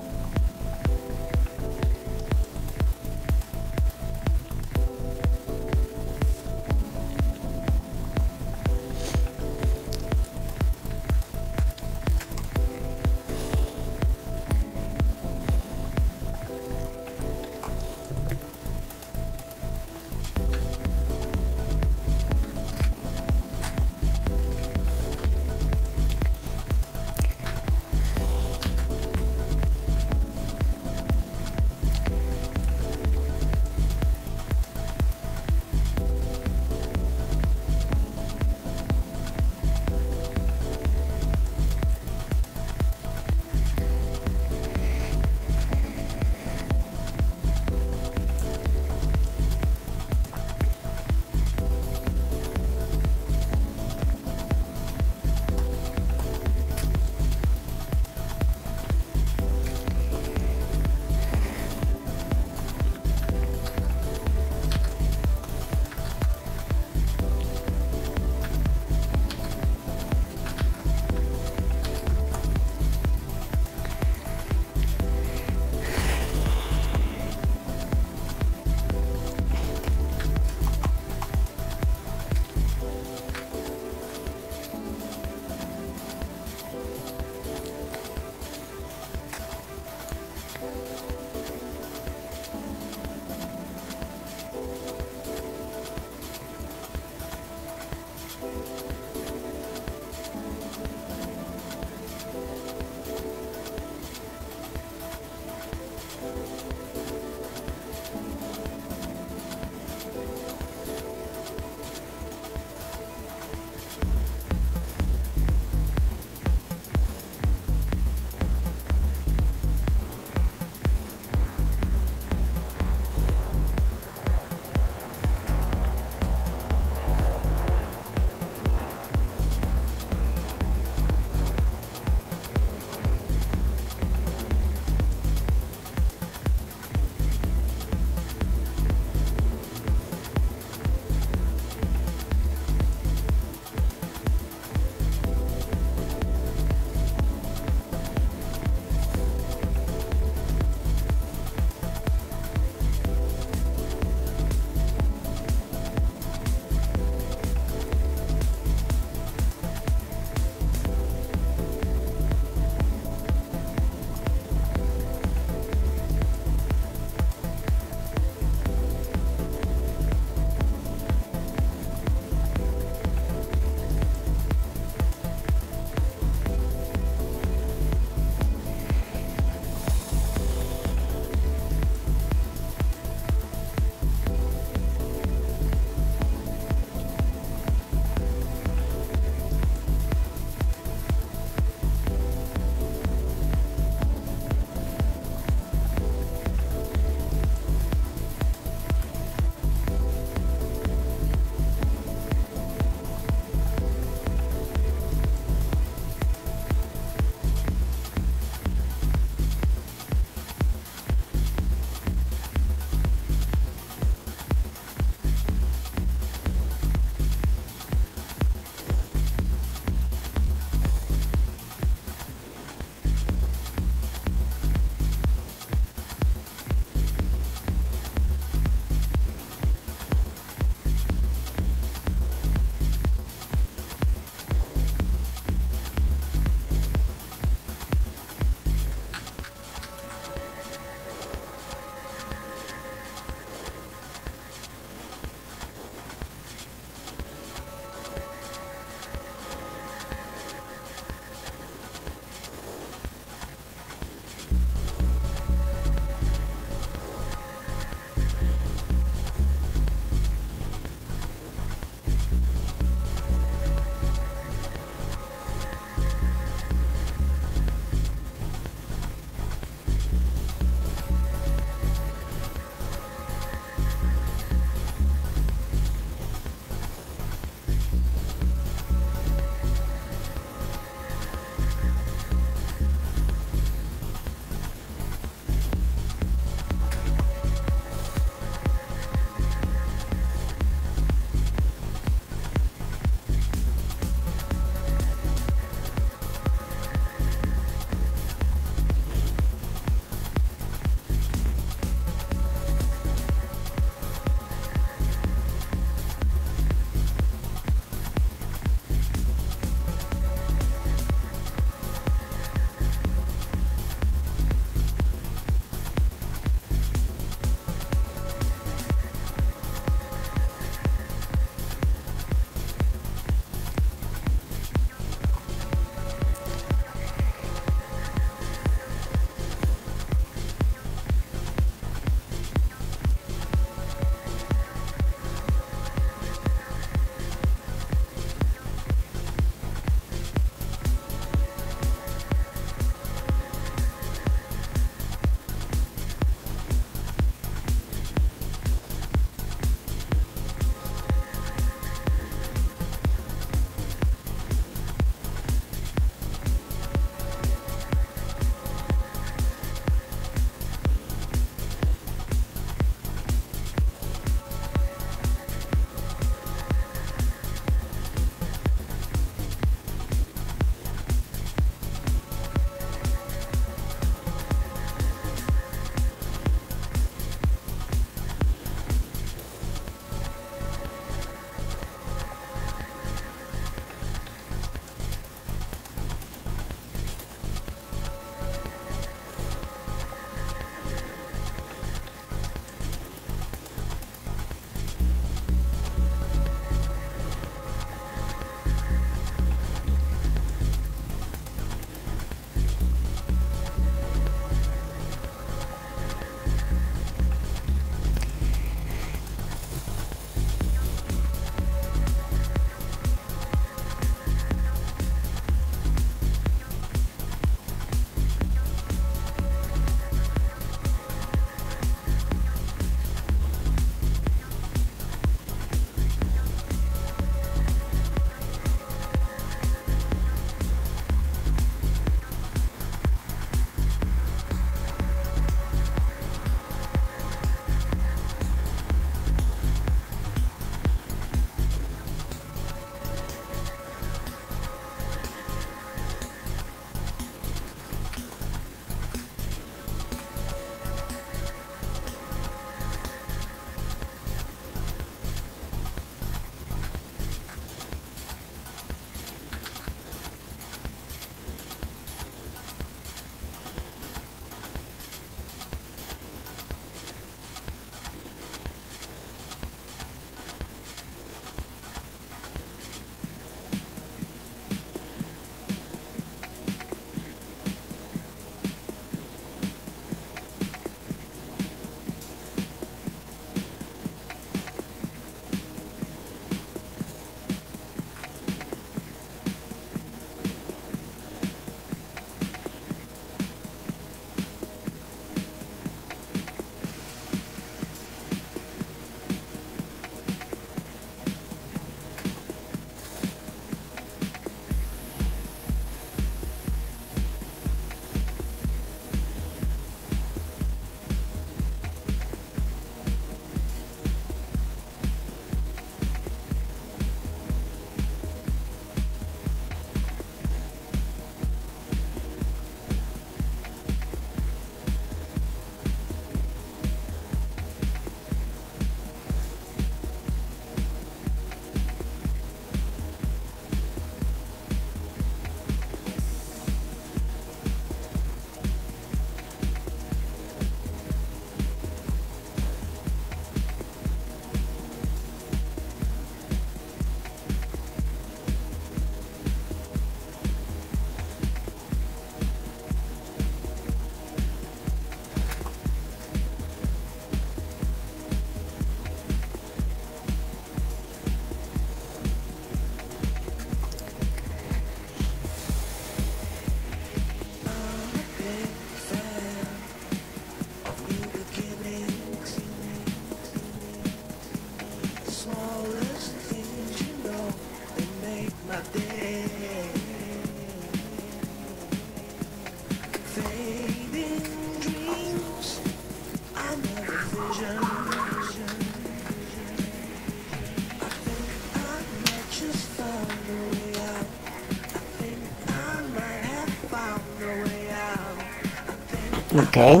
Ok.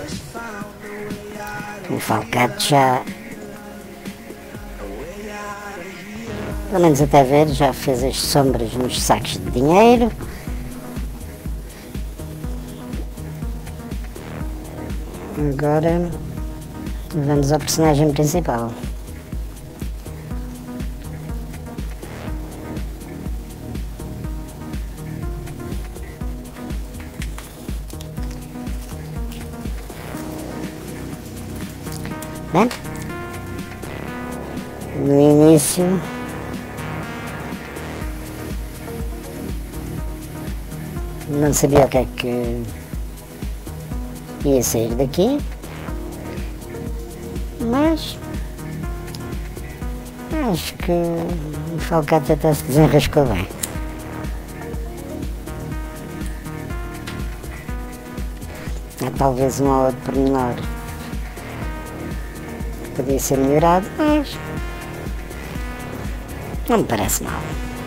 O Falcato já, pelo menos até ver, já fez as sombras nos sacos de dinheiro. Agora vamos ao personagem principal. Bem, no início não sabia o que é que ia sair daqui, mas acho que o Falcato até se desenrascou bem. Há talvez um ou outro pormenor que podia ser melhorado, mas não me parece mal.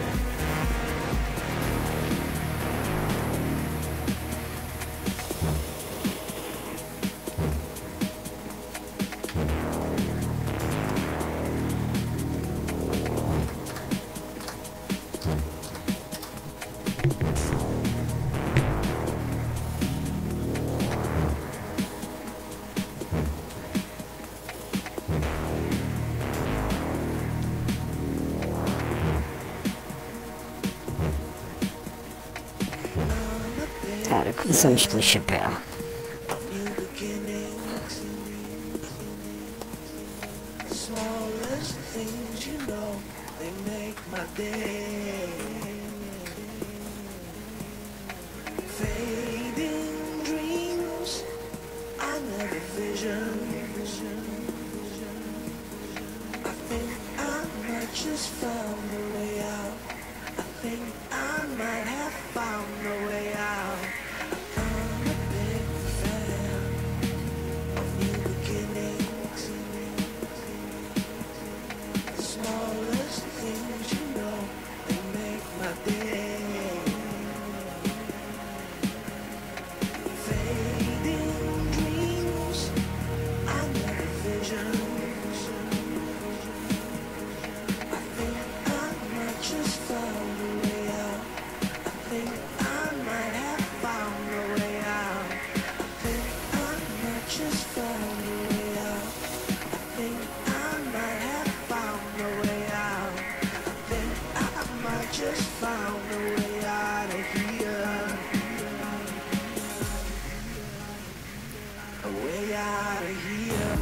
Ora, começamos pelo chapéu. Smallest things, you know, they make my day. Fading dreams, I never vision. I think I might just found a way out. I think I might have found a way out. I'm a big fan of new beginnings. The smallest things, you know, they make my day. Fading dreams, I never vision. I think I might just found a way out. I think I might have found a way out. I think I might just found a way out. I think I might have found a way out. I think I might just found a way out of here. A way out of here.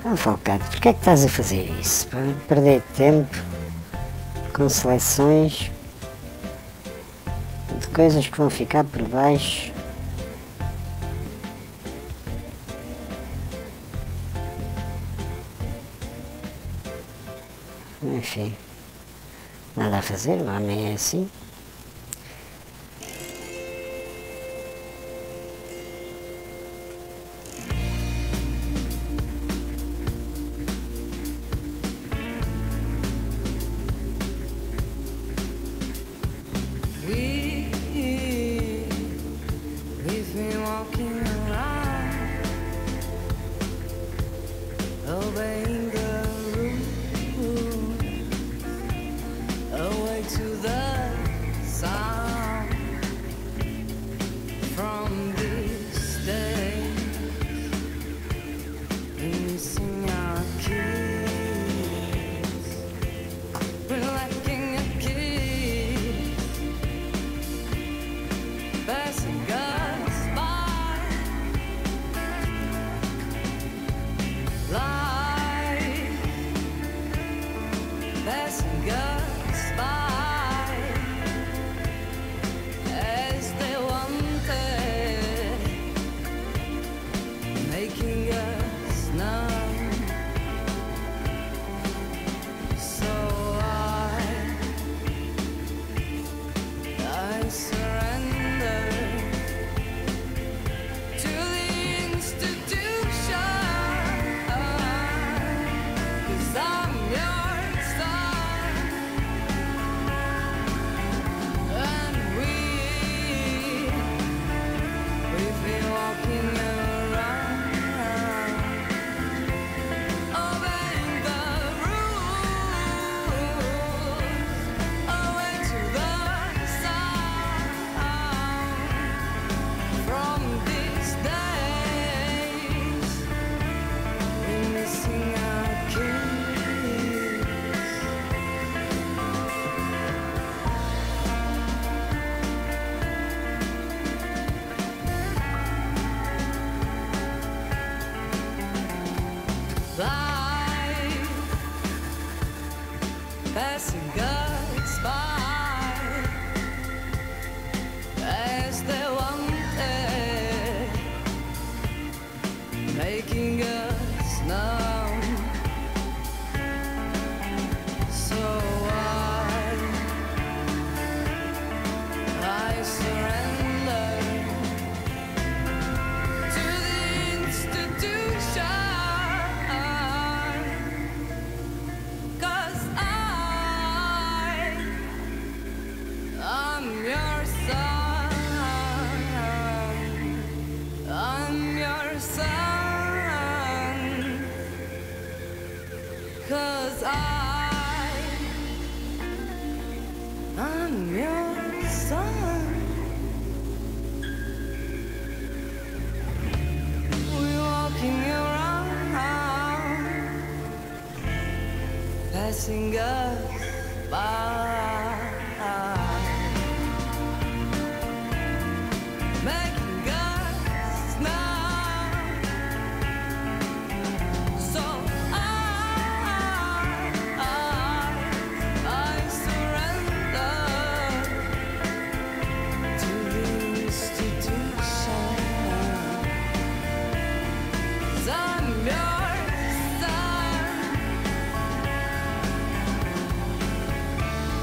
Falcado, porquê é que estás a fazer isso? Pá? Perder tempo com seleções de coisas que vão ficar por baixo. Enfim, nada a fazer, o homem é assim. We've been walking around, obeying the rules, away to the sound from this day, missing our kids, we're lacking a kiss, passing us by, life passing us by, as they wanted, making us numb. So I surrender to the institution, 'cause I'm your son, and we've been walking around, obeying the rules, away to the sound from these days, we're missing our kids. Life passing us by, as they wanted, making us numb. So I surrender to the institution, 'cause I'm your son, I'm your son, 'cause I'm your son. We're walking around, passing us by, making us numb. So I surrender to the institution, 'cause I'm your son,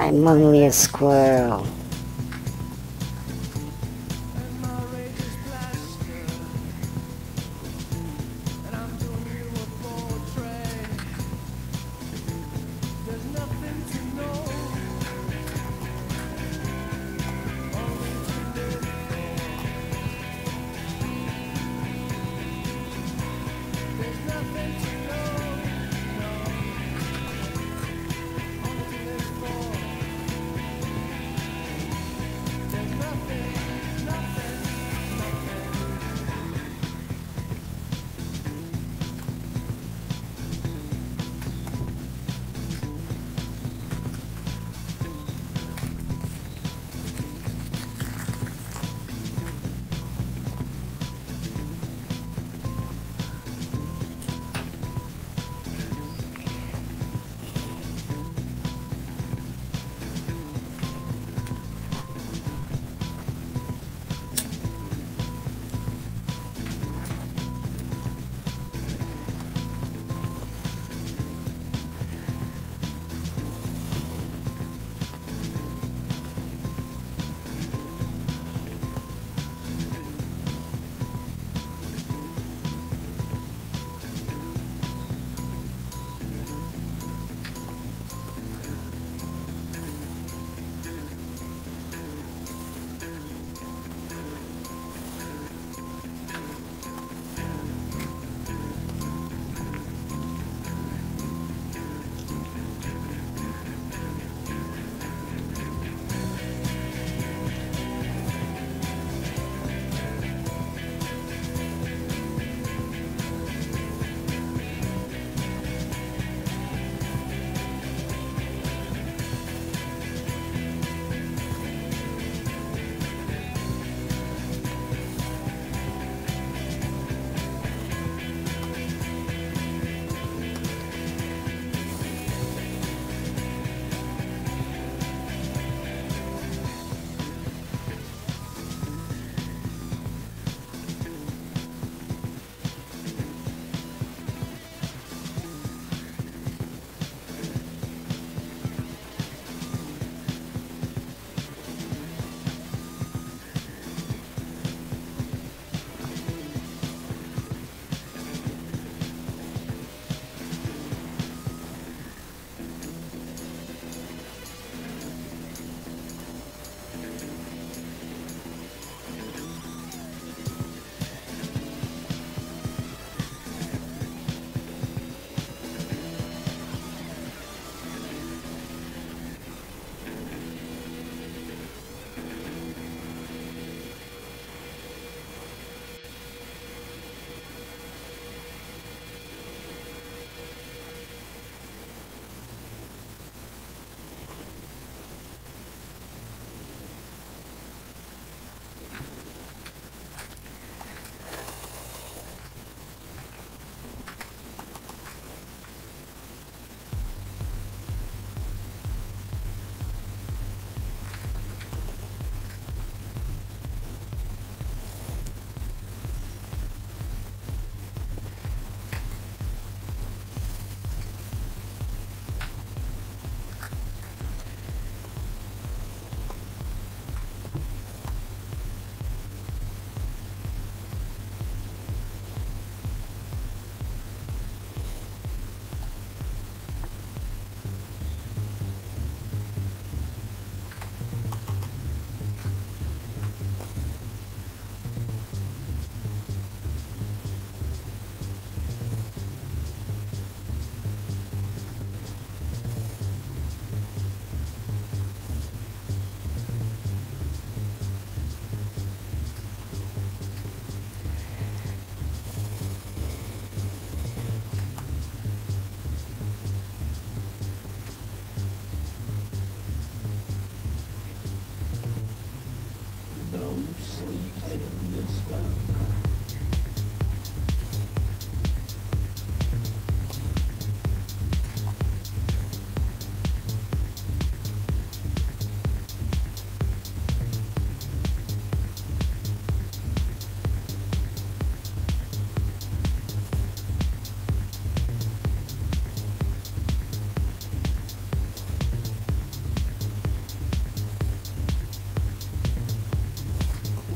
I'm only a squirrel.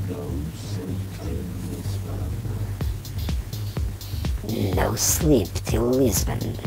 No Sleep till Lisbon.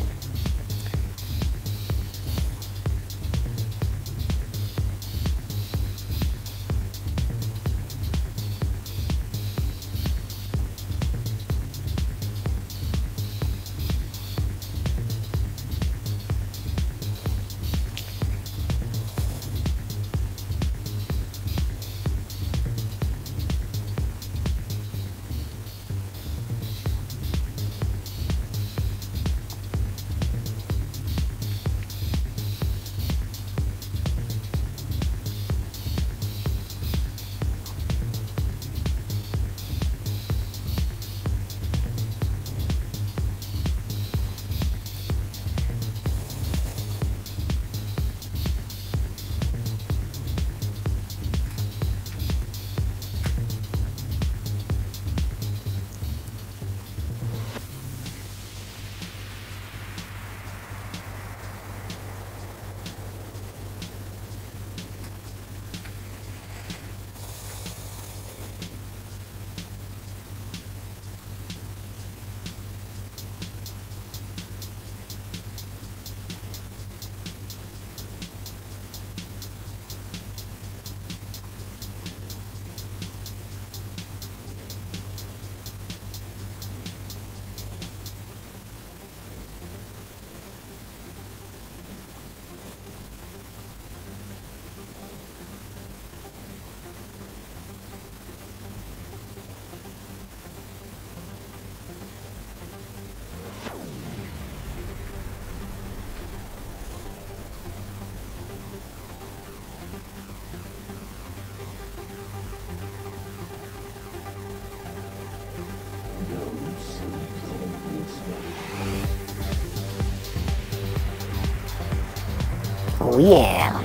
Oh yeah.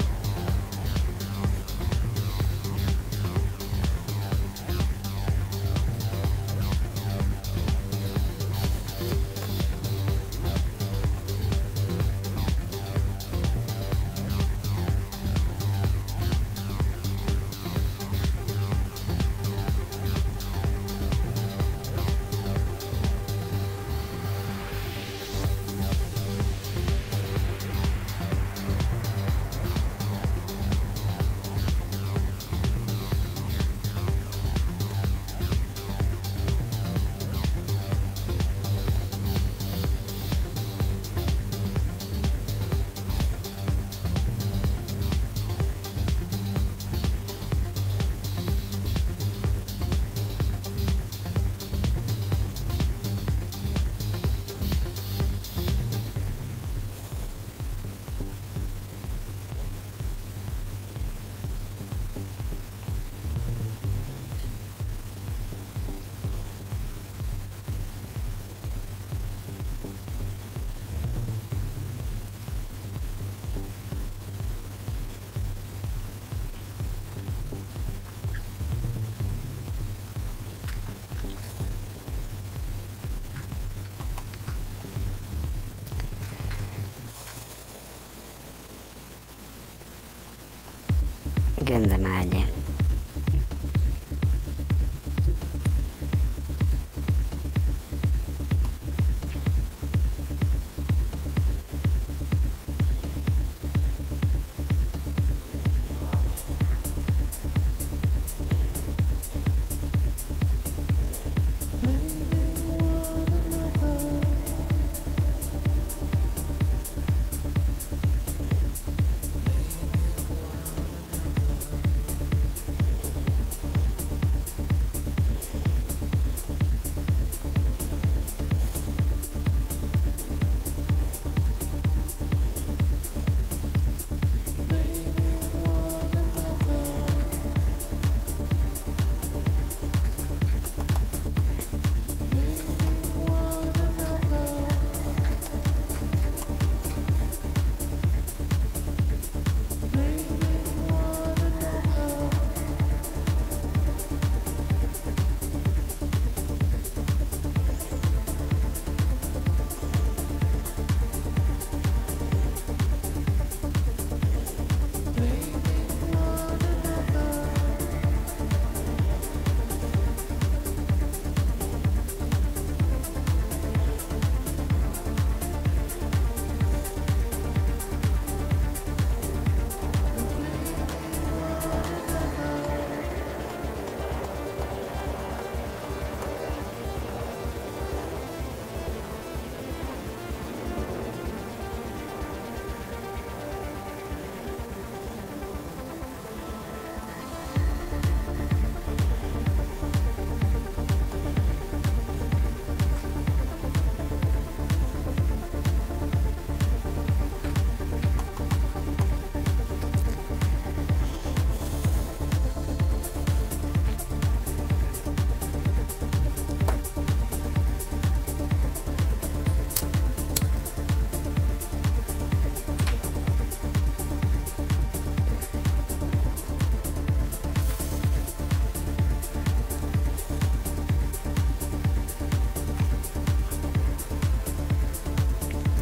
Ganda malha.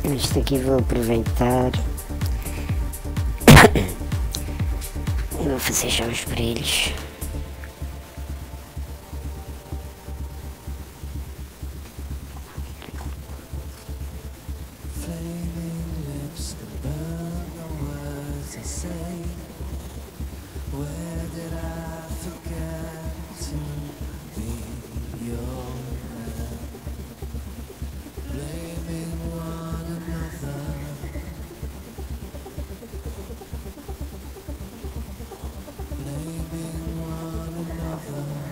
Este aqui vou aproveitar. Vou fazer já os brilhos. Flaming lips can burn the words I say. Where did I forget to be your man? Blaming one another. Blaming one another.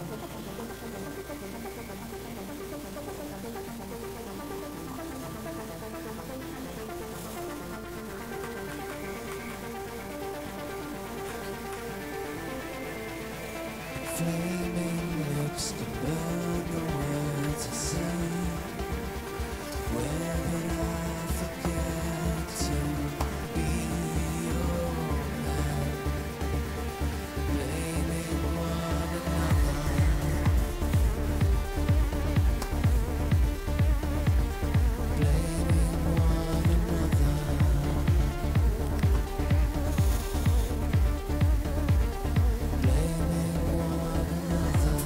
Flaming lips can burn the words I say. Where did I forget to be your man? Blaming one another. Blaming one another. Blaming one another.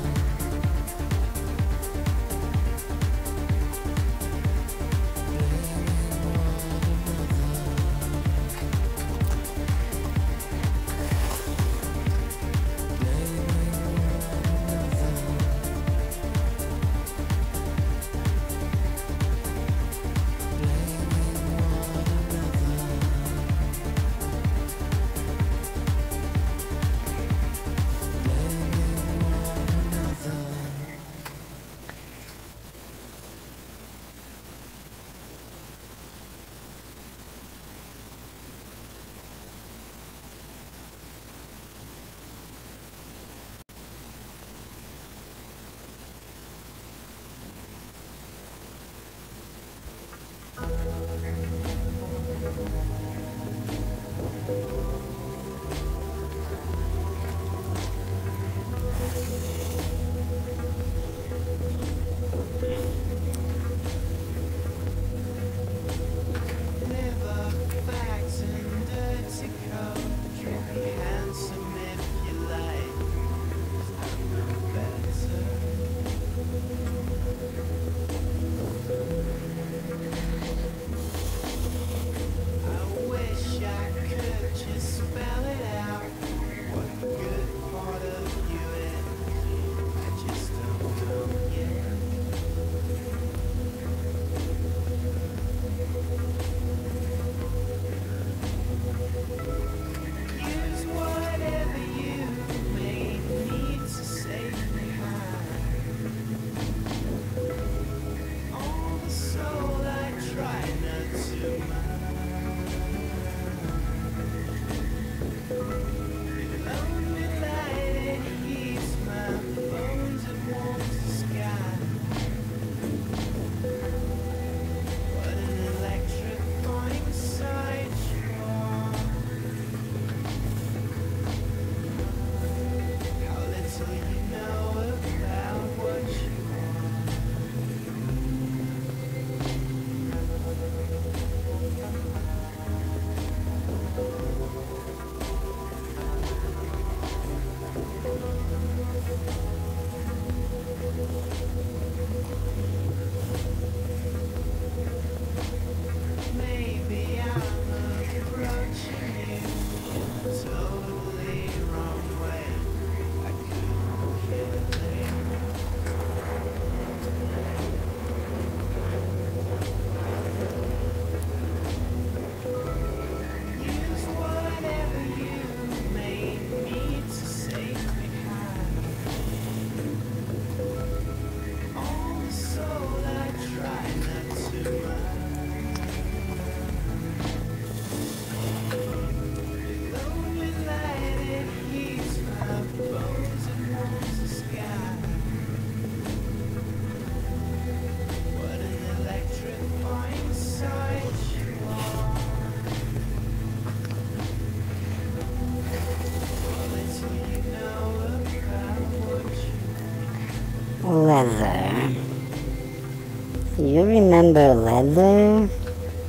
Leather. You remember leather?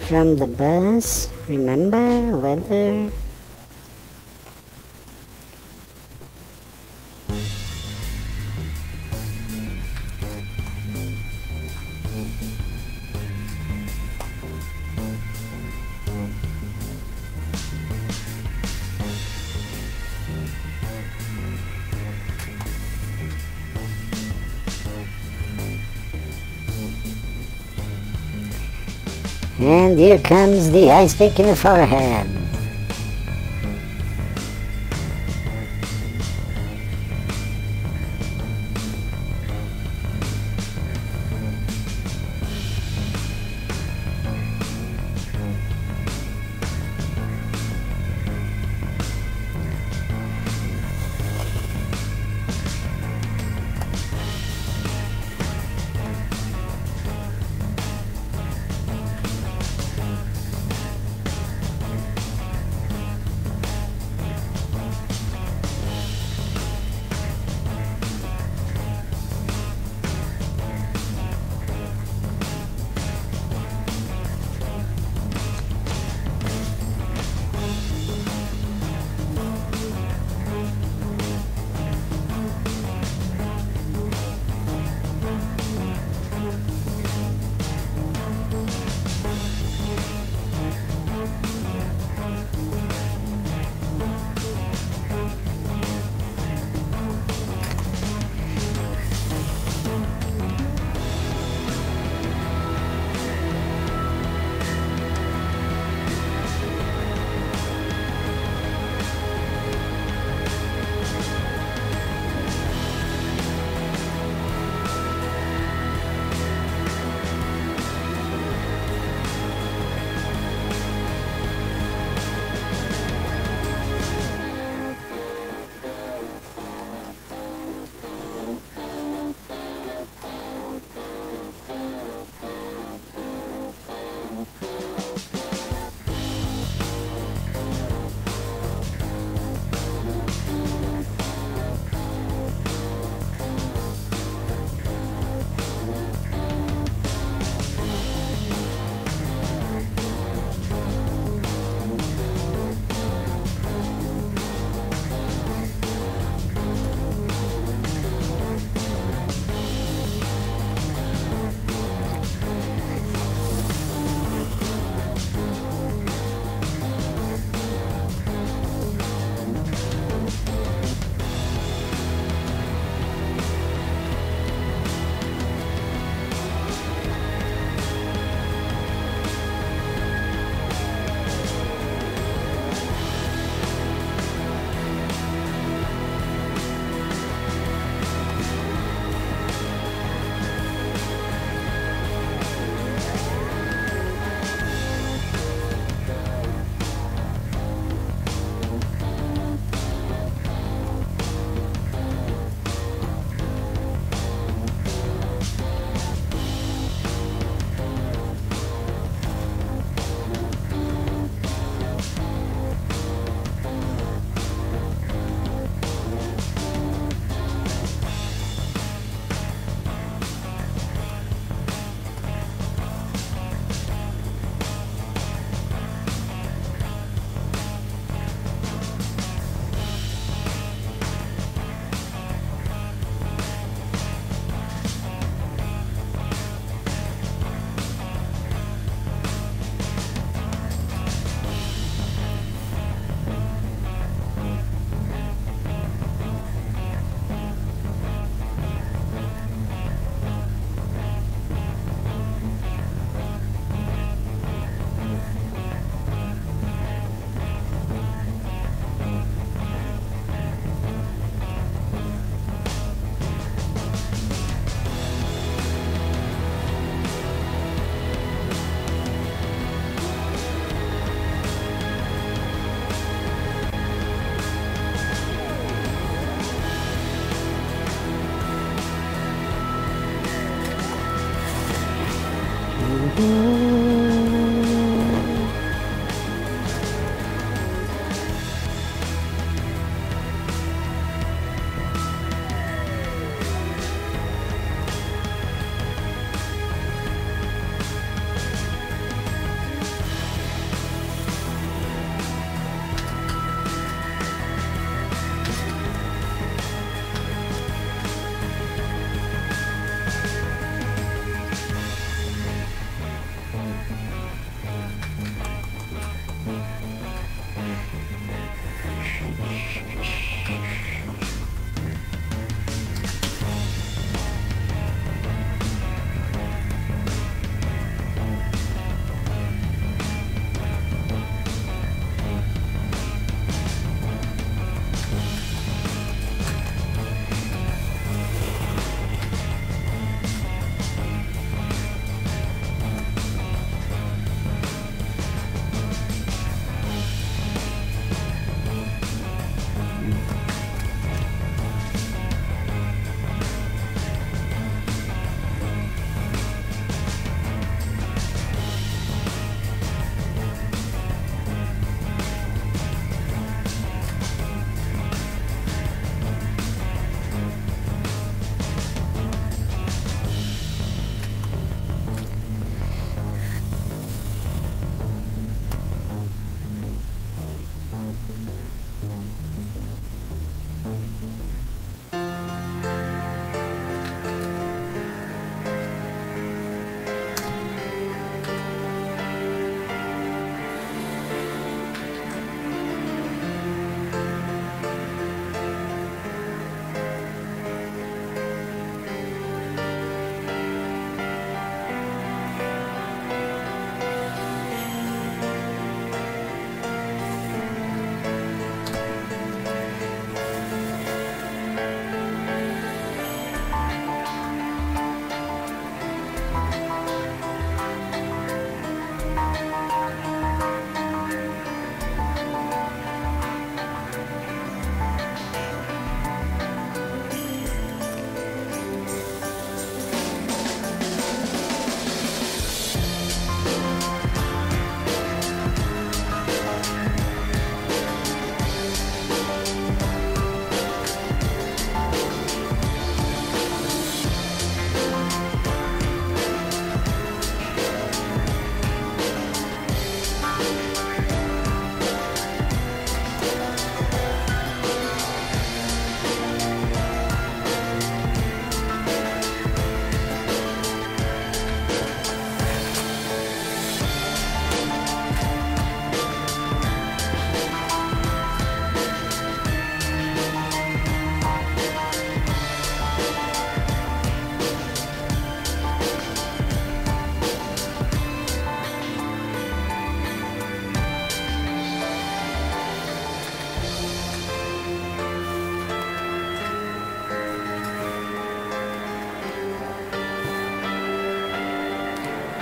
from the bus. Remember, weather. And here comes the ice pick in the forehead.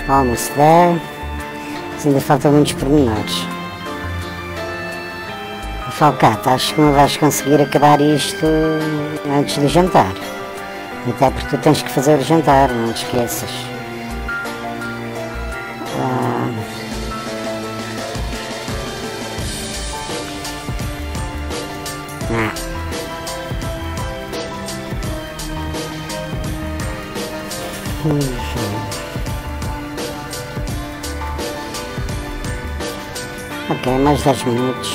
Almost there. Mas ainda faltam muitos pormenores. Falcato, acho que não vais conseguir acabar isto antes do jantar. Até porque tu tens que fazer o jantar, não te esqueças. Ok, mais 10 minutos.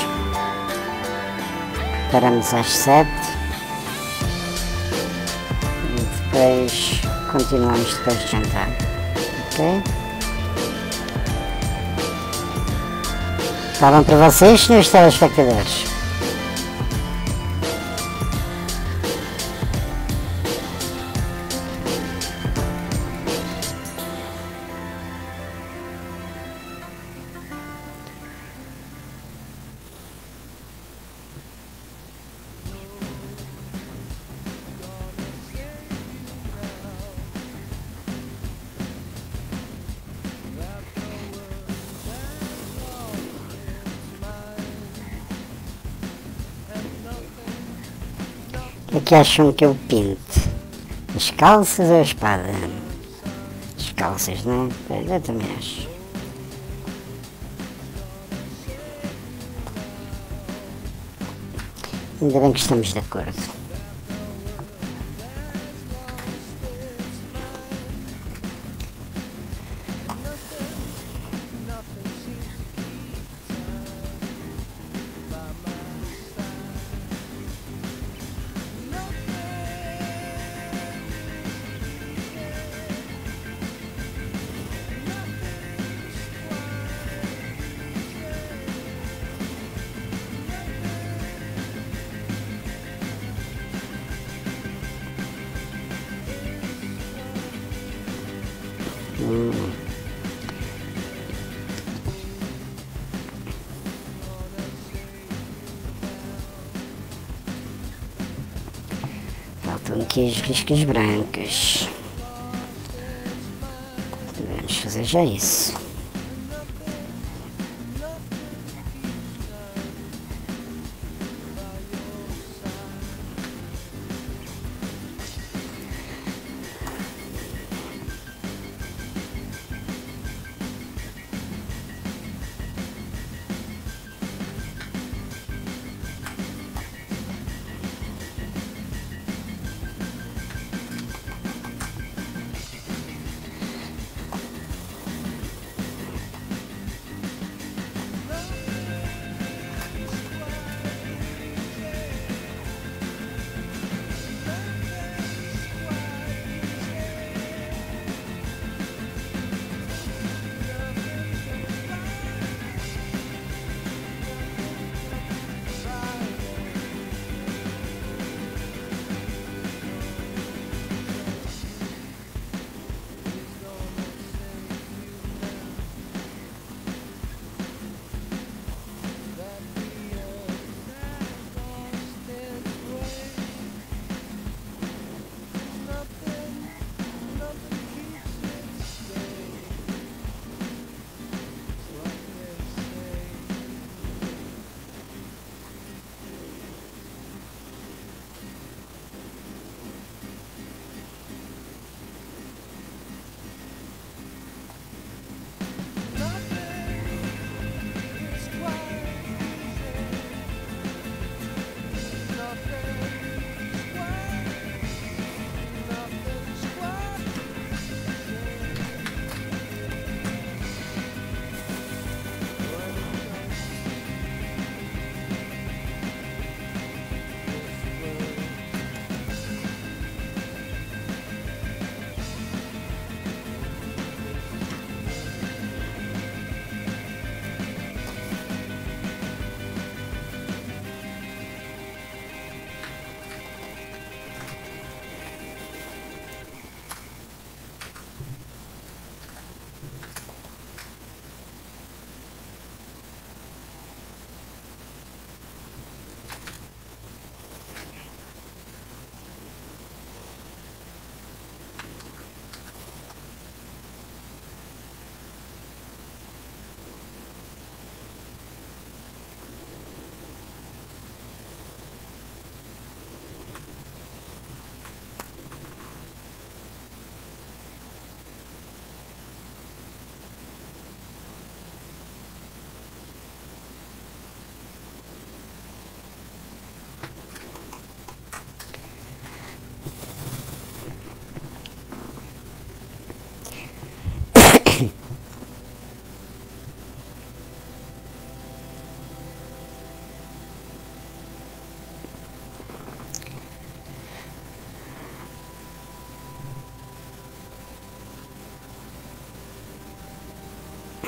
Paramos às 7. E depois continuamos depois de jantar. Ok? Está bom para vocês, senhores telespectadores? O que acham que eu pinte? As calças ou a espada? As calças, não é? Pois, eu também acho. Ainda bem que estamos de acordo. Faltam aqui as riscas brancas. Vamos fazer já isso.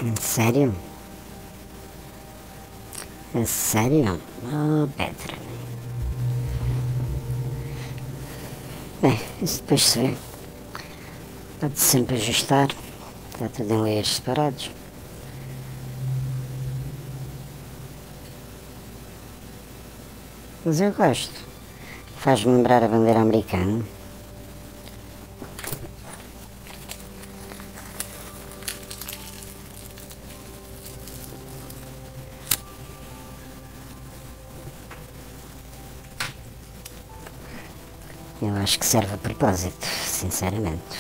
Sério? É sério? Oh, Petra. Bem, isso depois se vê. Pode sempre ajustar. Está tudo em layers separados. Mas eu gosto. Faz-me lembrar a bandeira americana. Eu acho que serve a propósito, sinceramente.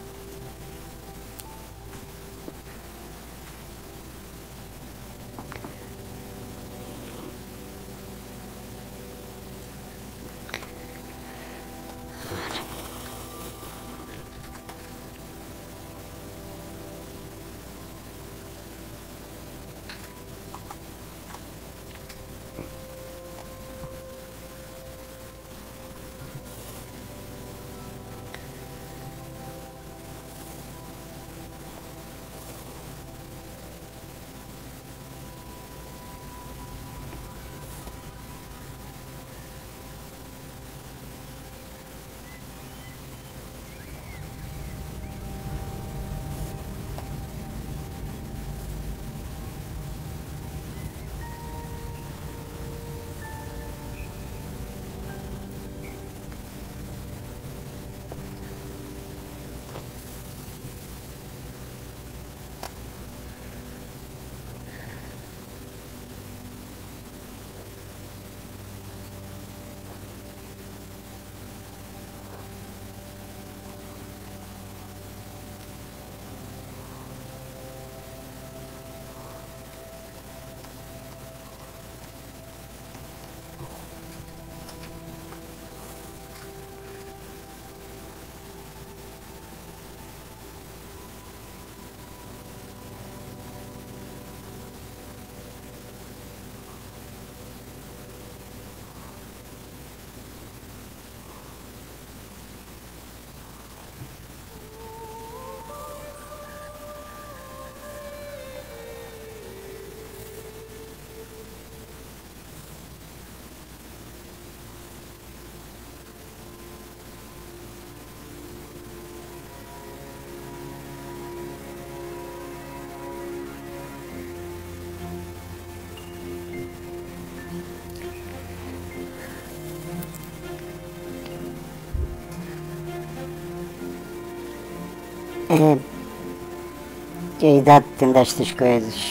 É a idade tem destas coisas.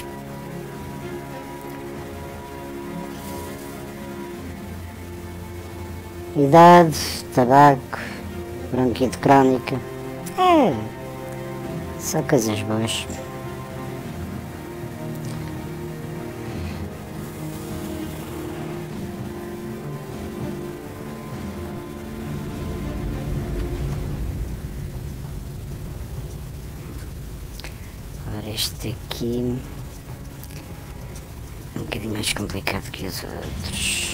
Idade, tabaco, bronquite crónica. Só coisas boas. Ora, este aqui é um bocadinho mais complicado que os outros.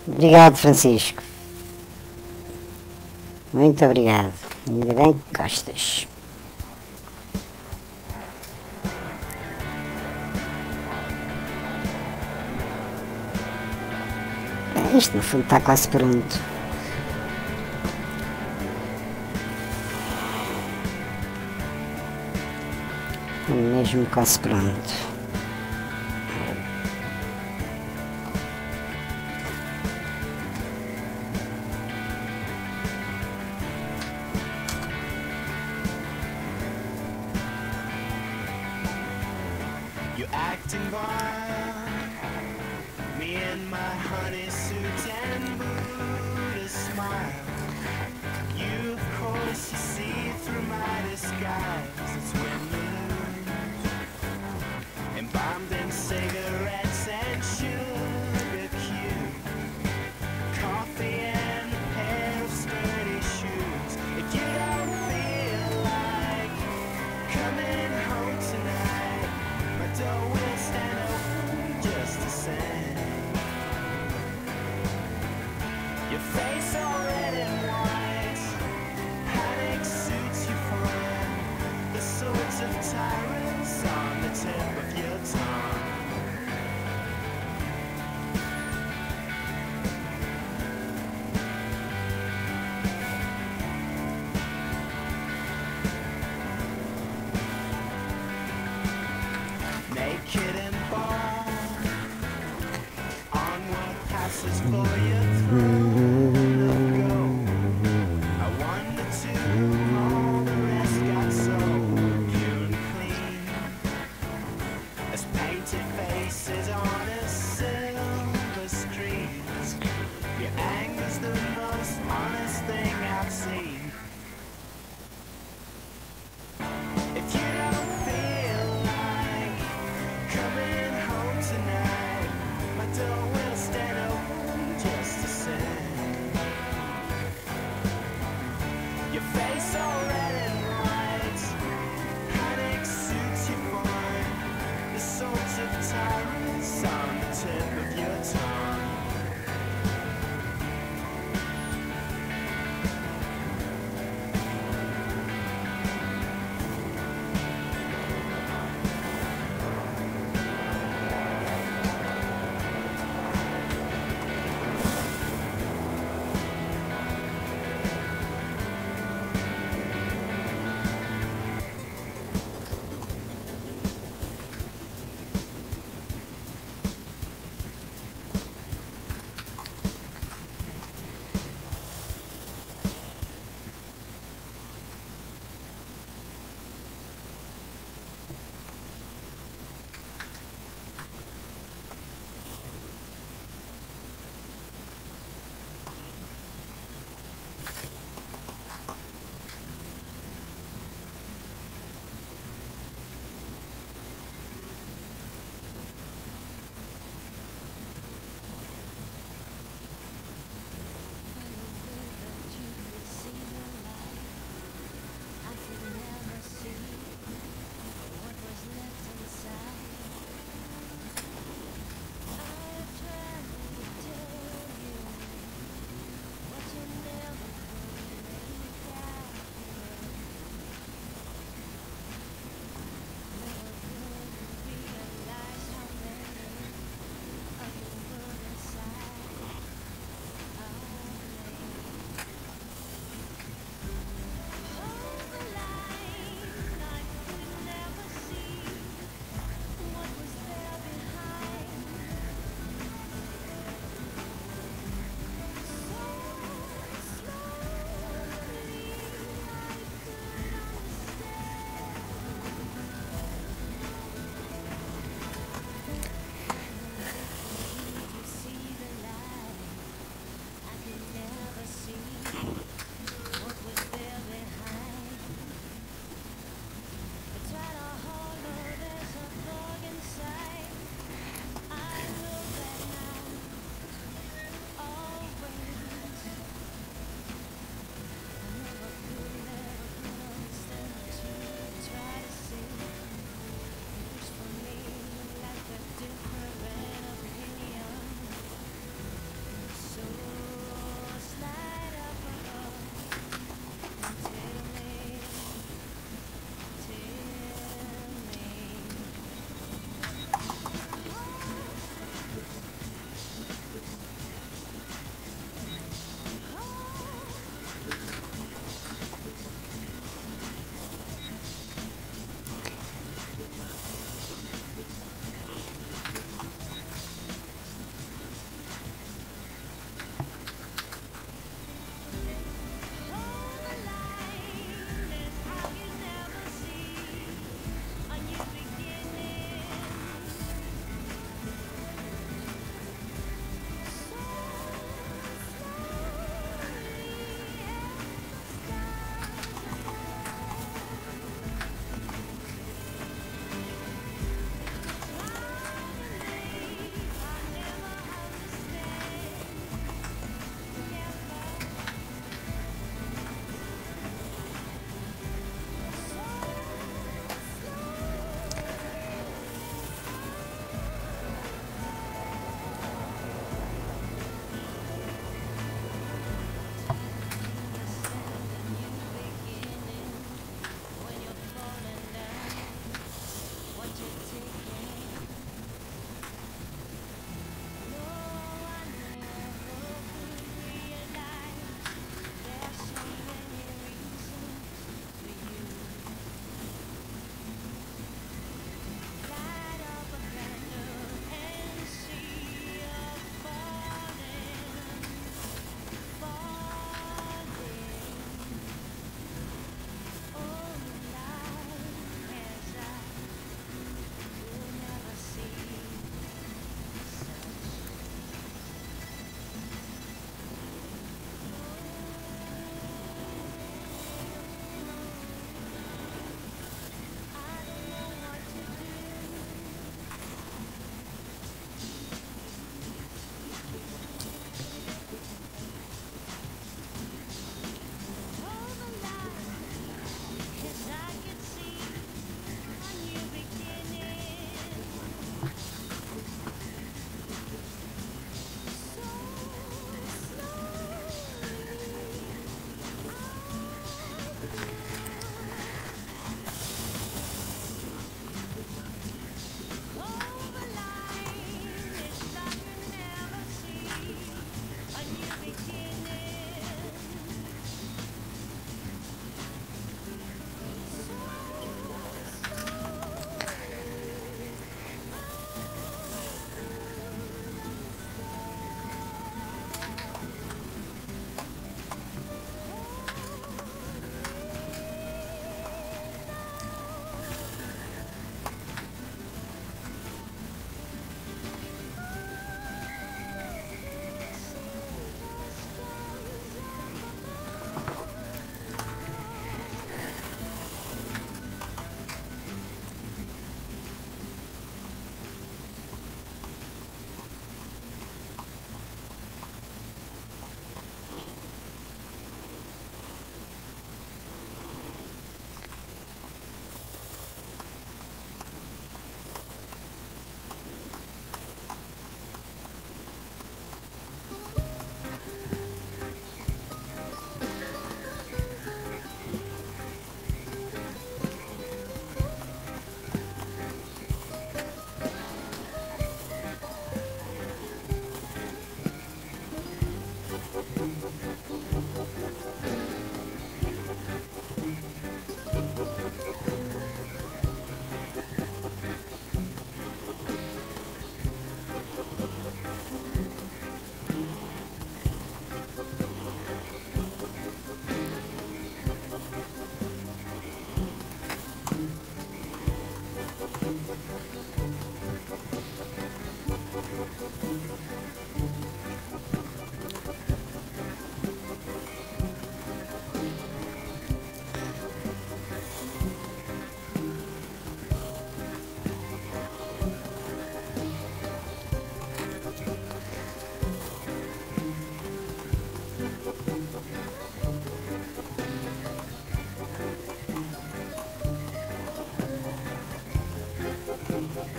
Obrigado, Francisco. Muito obrigado. Ainda bem que gostas. Bem, isto no fundo está quase pronto. Mesmo quase pronto. You're acting vile. Me in my honey suit and Buddha smile. You, of course, you see through my disguise. It's when you lose. Embalmed in cigarettes and sugar cubes. Coffee and a pair of sturdy shoes. If you don't feel like coming home tonight, my door will stand open just the same. Your face all red and white, panic suits you fine. The swords of tyrants on the tip of your tongue. Naked and bald, on what passes for your throne of gold. I wonder too, all the rest got so pure and clean, as painted faces on a silver screen. Your anger's the most honest thing I've seen. If you don't feel like coming home tonight, my door will stand open just the same. Your face all red and white, panic suits you fine. The swords of tyrants on the tip of your tongue.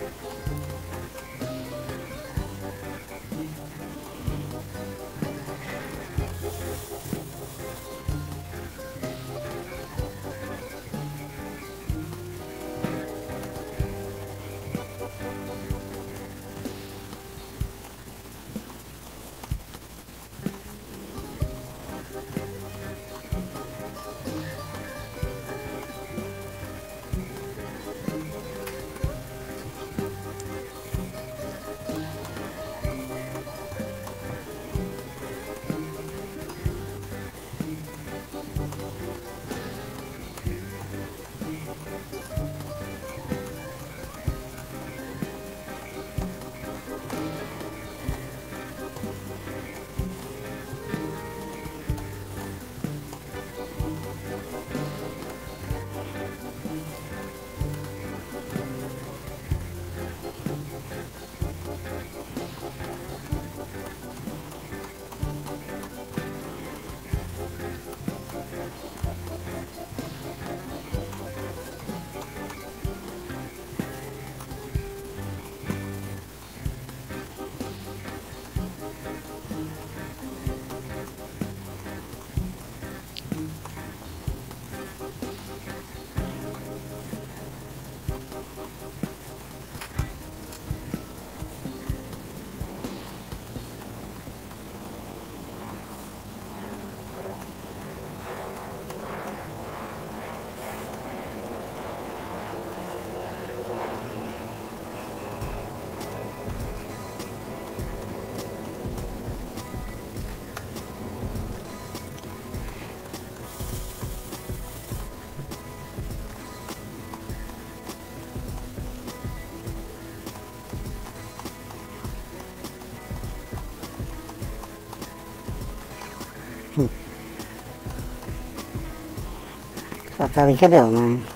Falta ali cabelo, não é?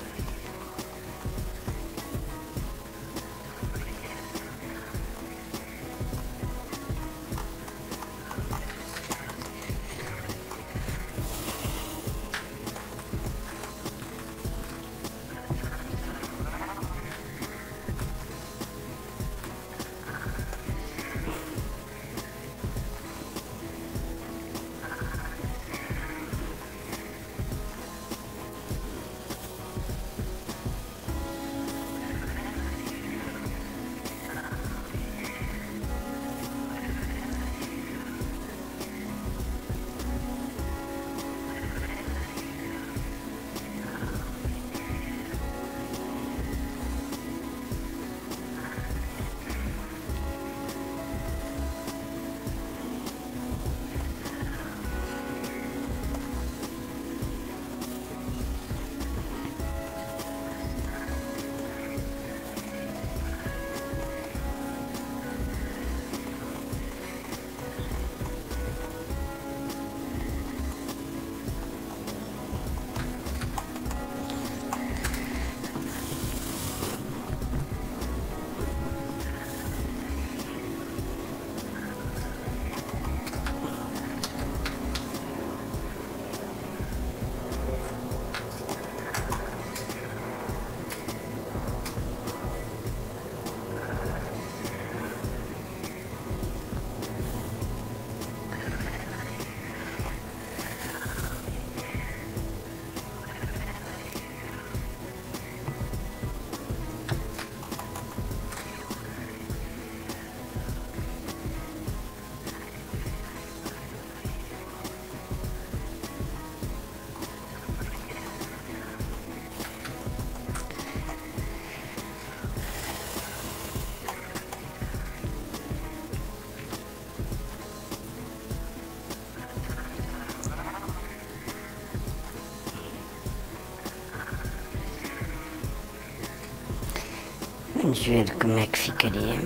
Vamos ver como é que ficaria.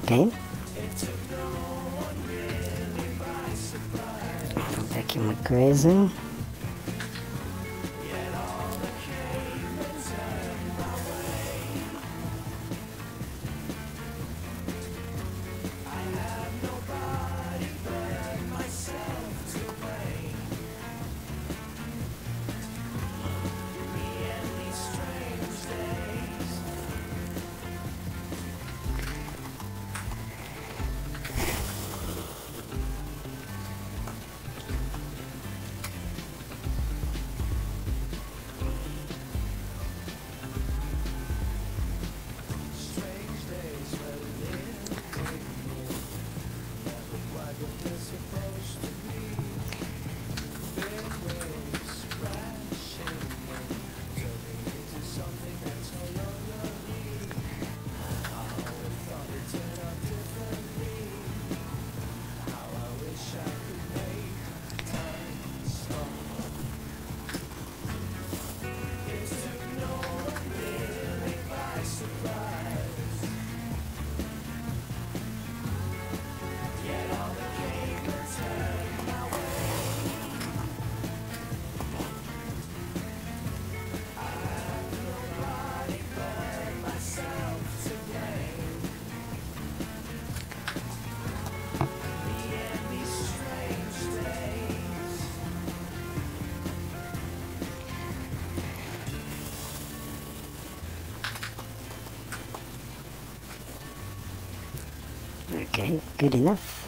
Ok? Vou ver aqui uma coisa. Okay, good enough.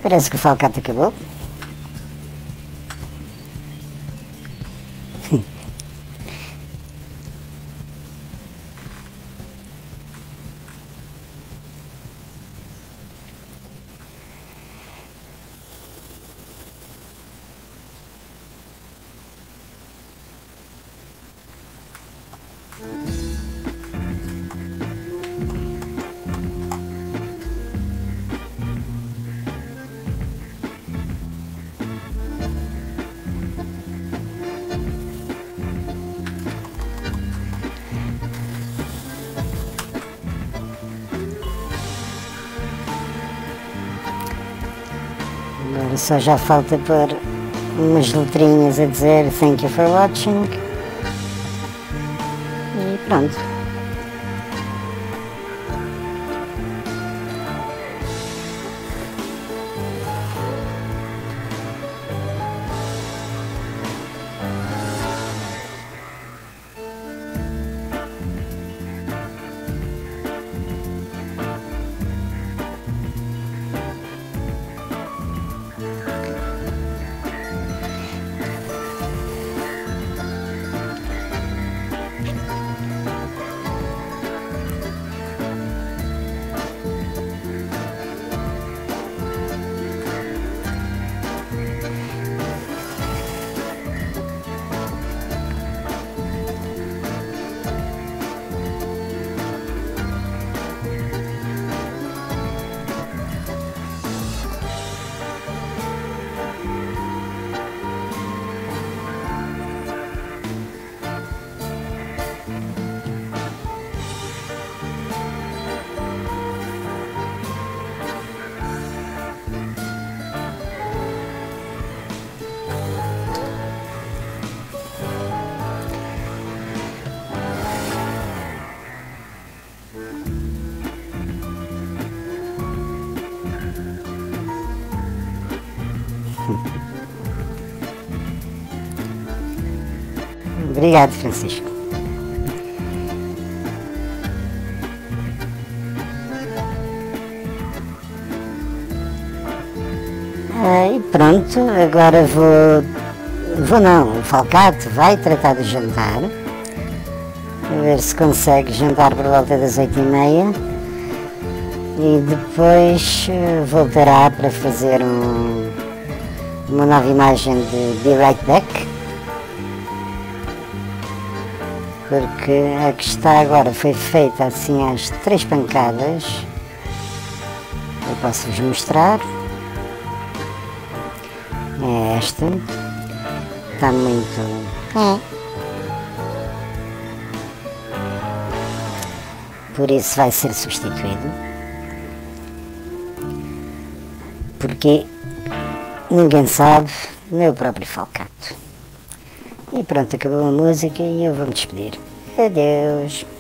Parece que o Falcato acabou. Agora só já falta pôr umas letrinhas a dizer thank you for watching e pronto. Obrigado, Francisco. E pronto, agora vou não, o Falcato vai tratar do jantar, a ver se consegue jantar por volta das 8h30 e depois voltará para fazer uma nova imagem de Be Right Back, porque a que está agora foi feita assim às 3 pancadas. Eu posso-vos mostrar. É esta. Está muito... Por isso vai ser substituído. Porque ninguém sabe, meu próprio Falcato. E pronto, acabou a música e eu vou me despedir. Adeus.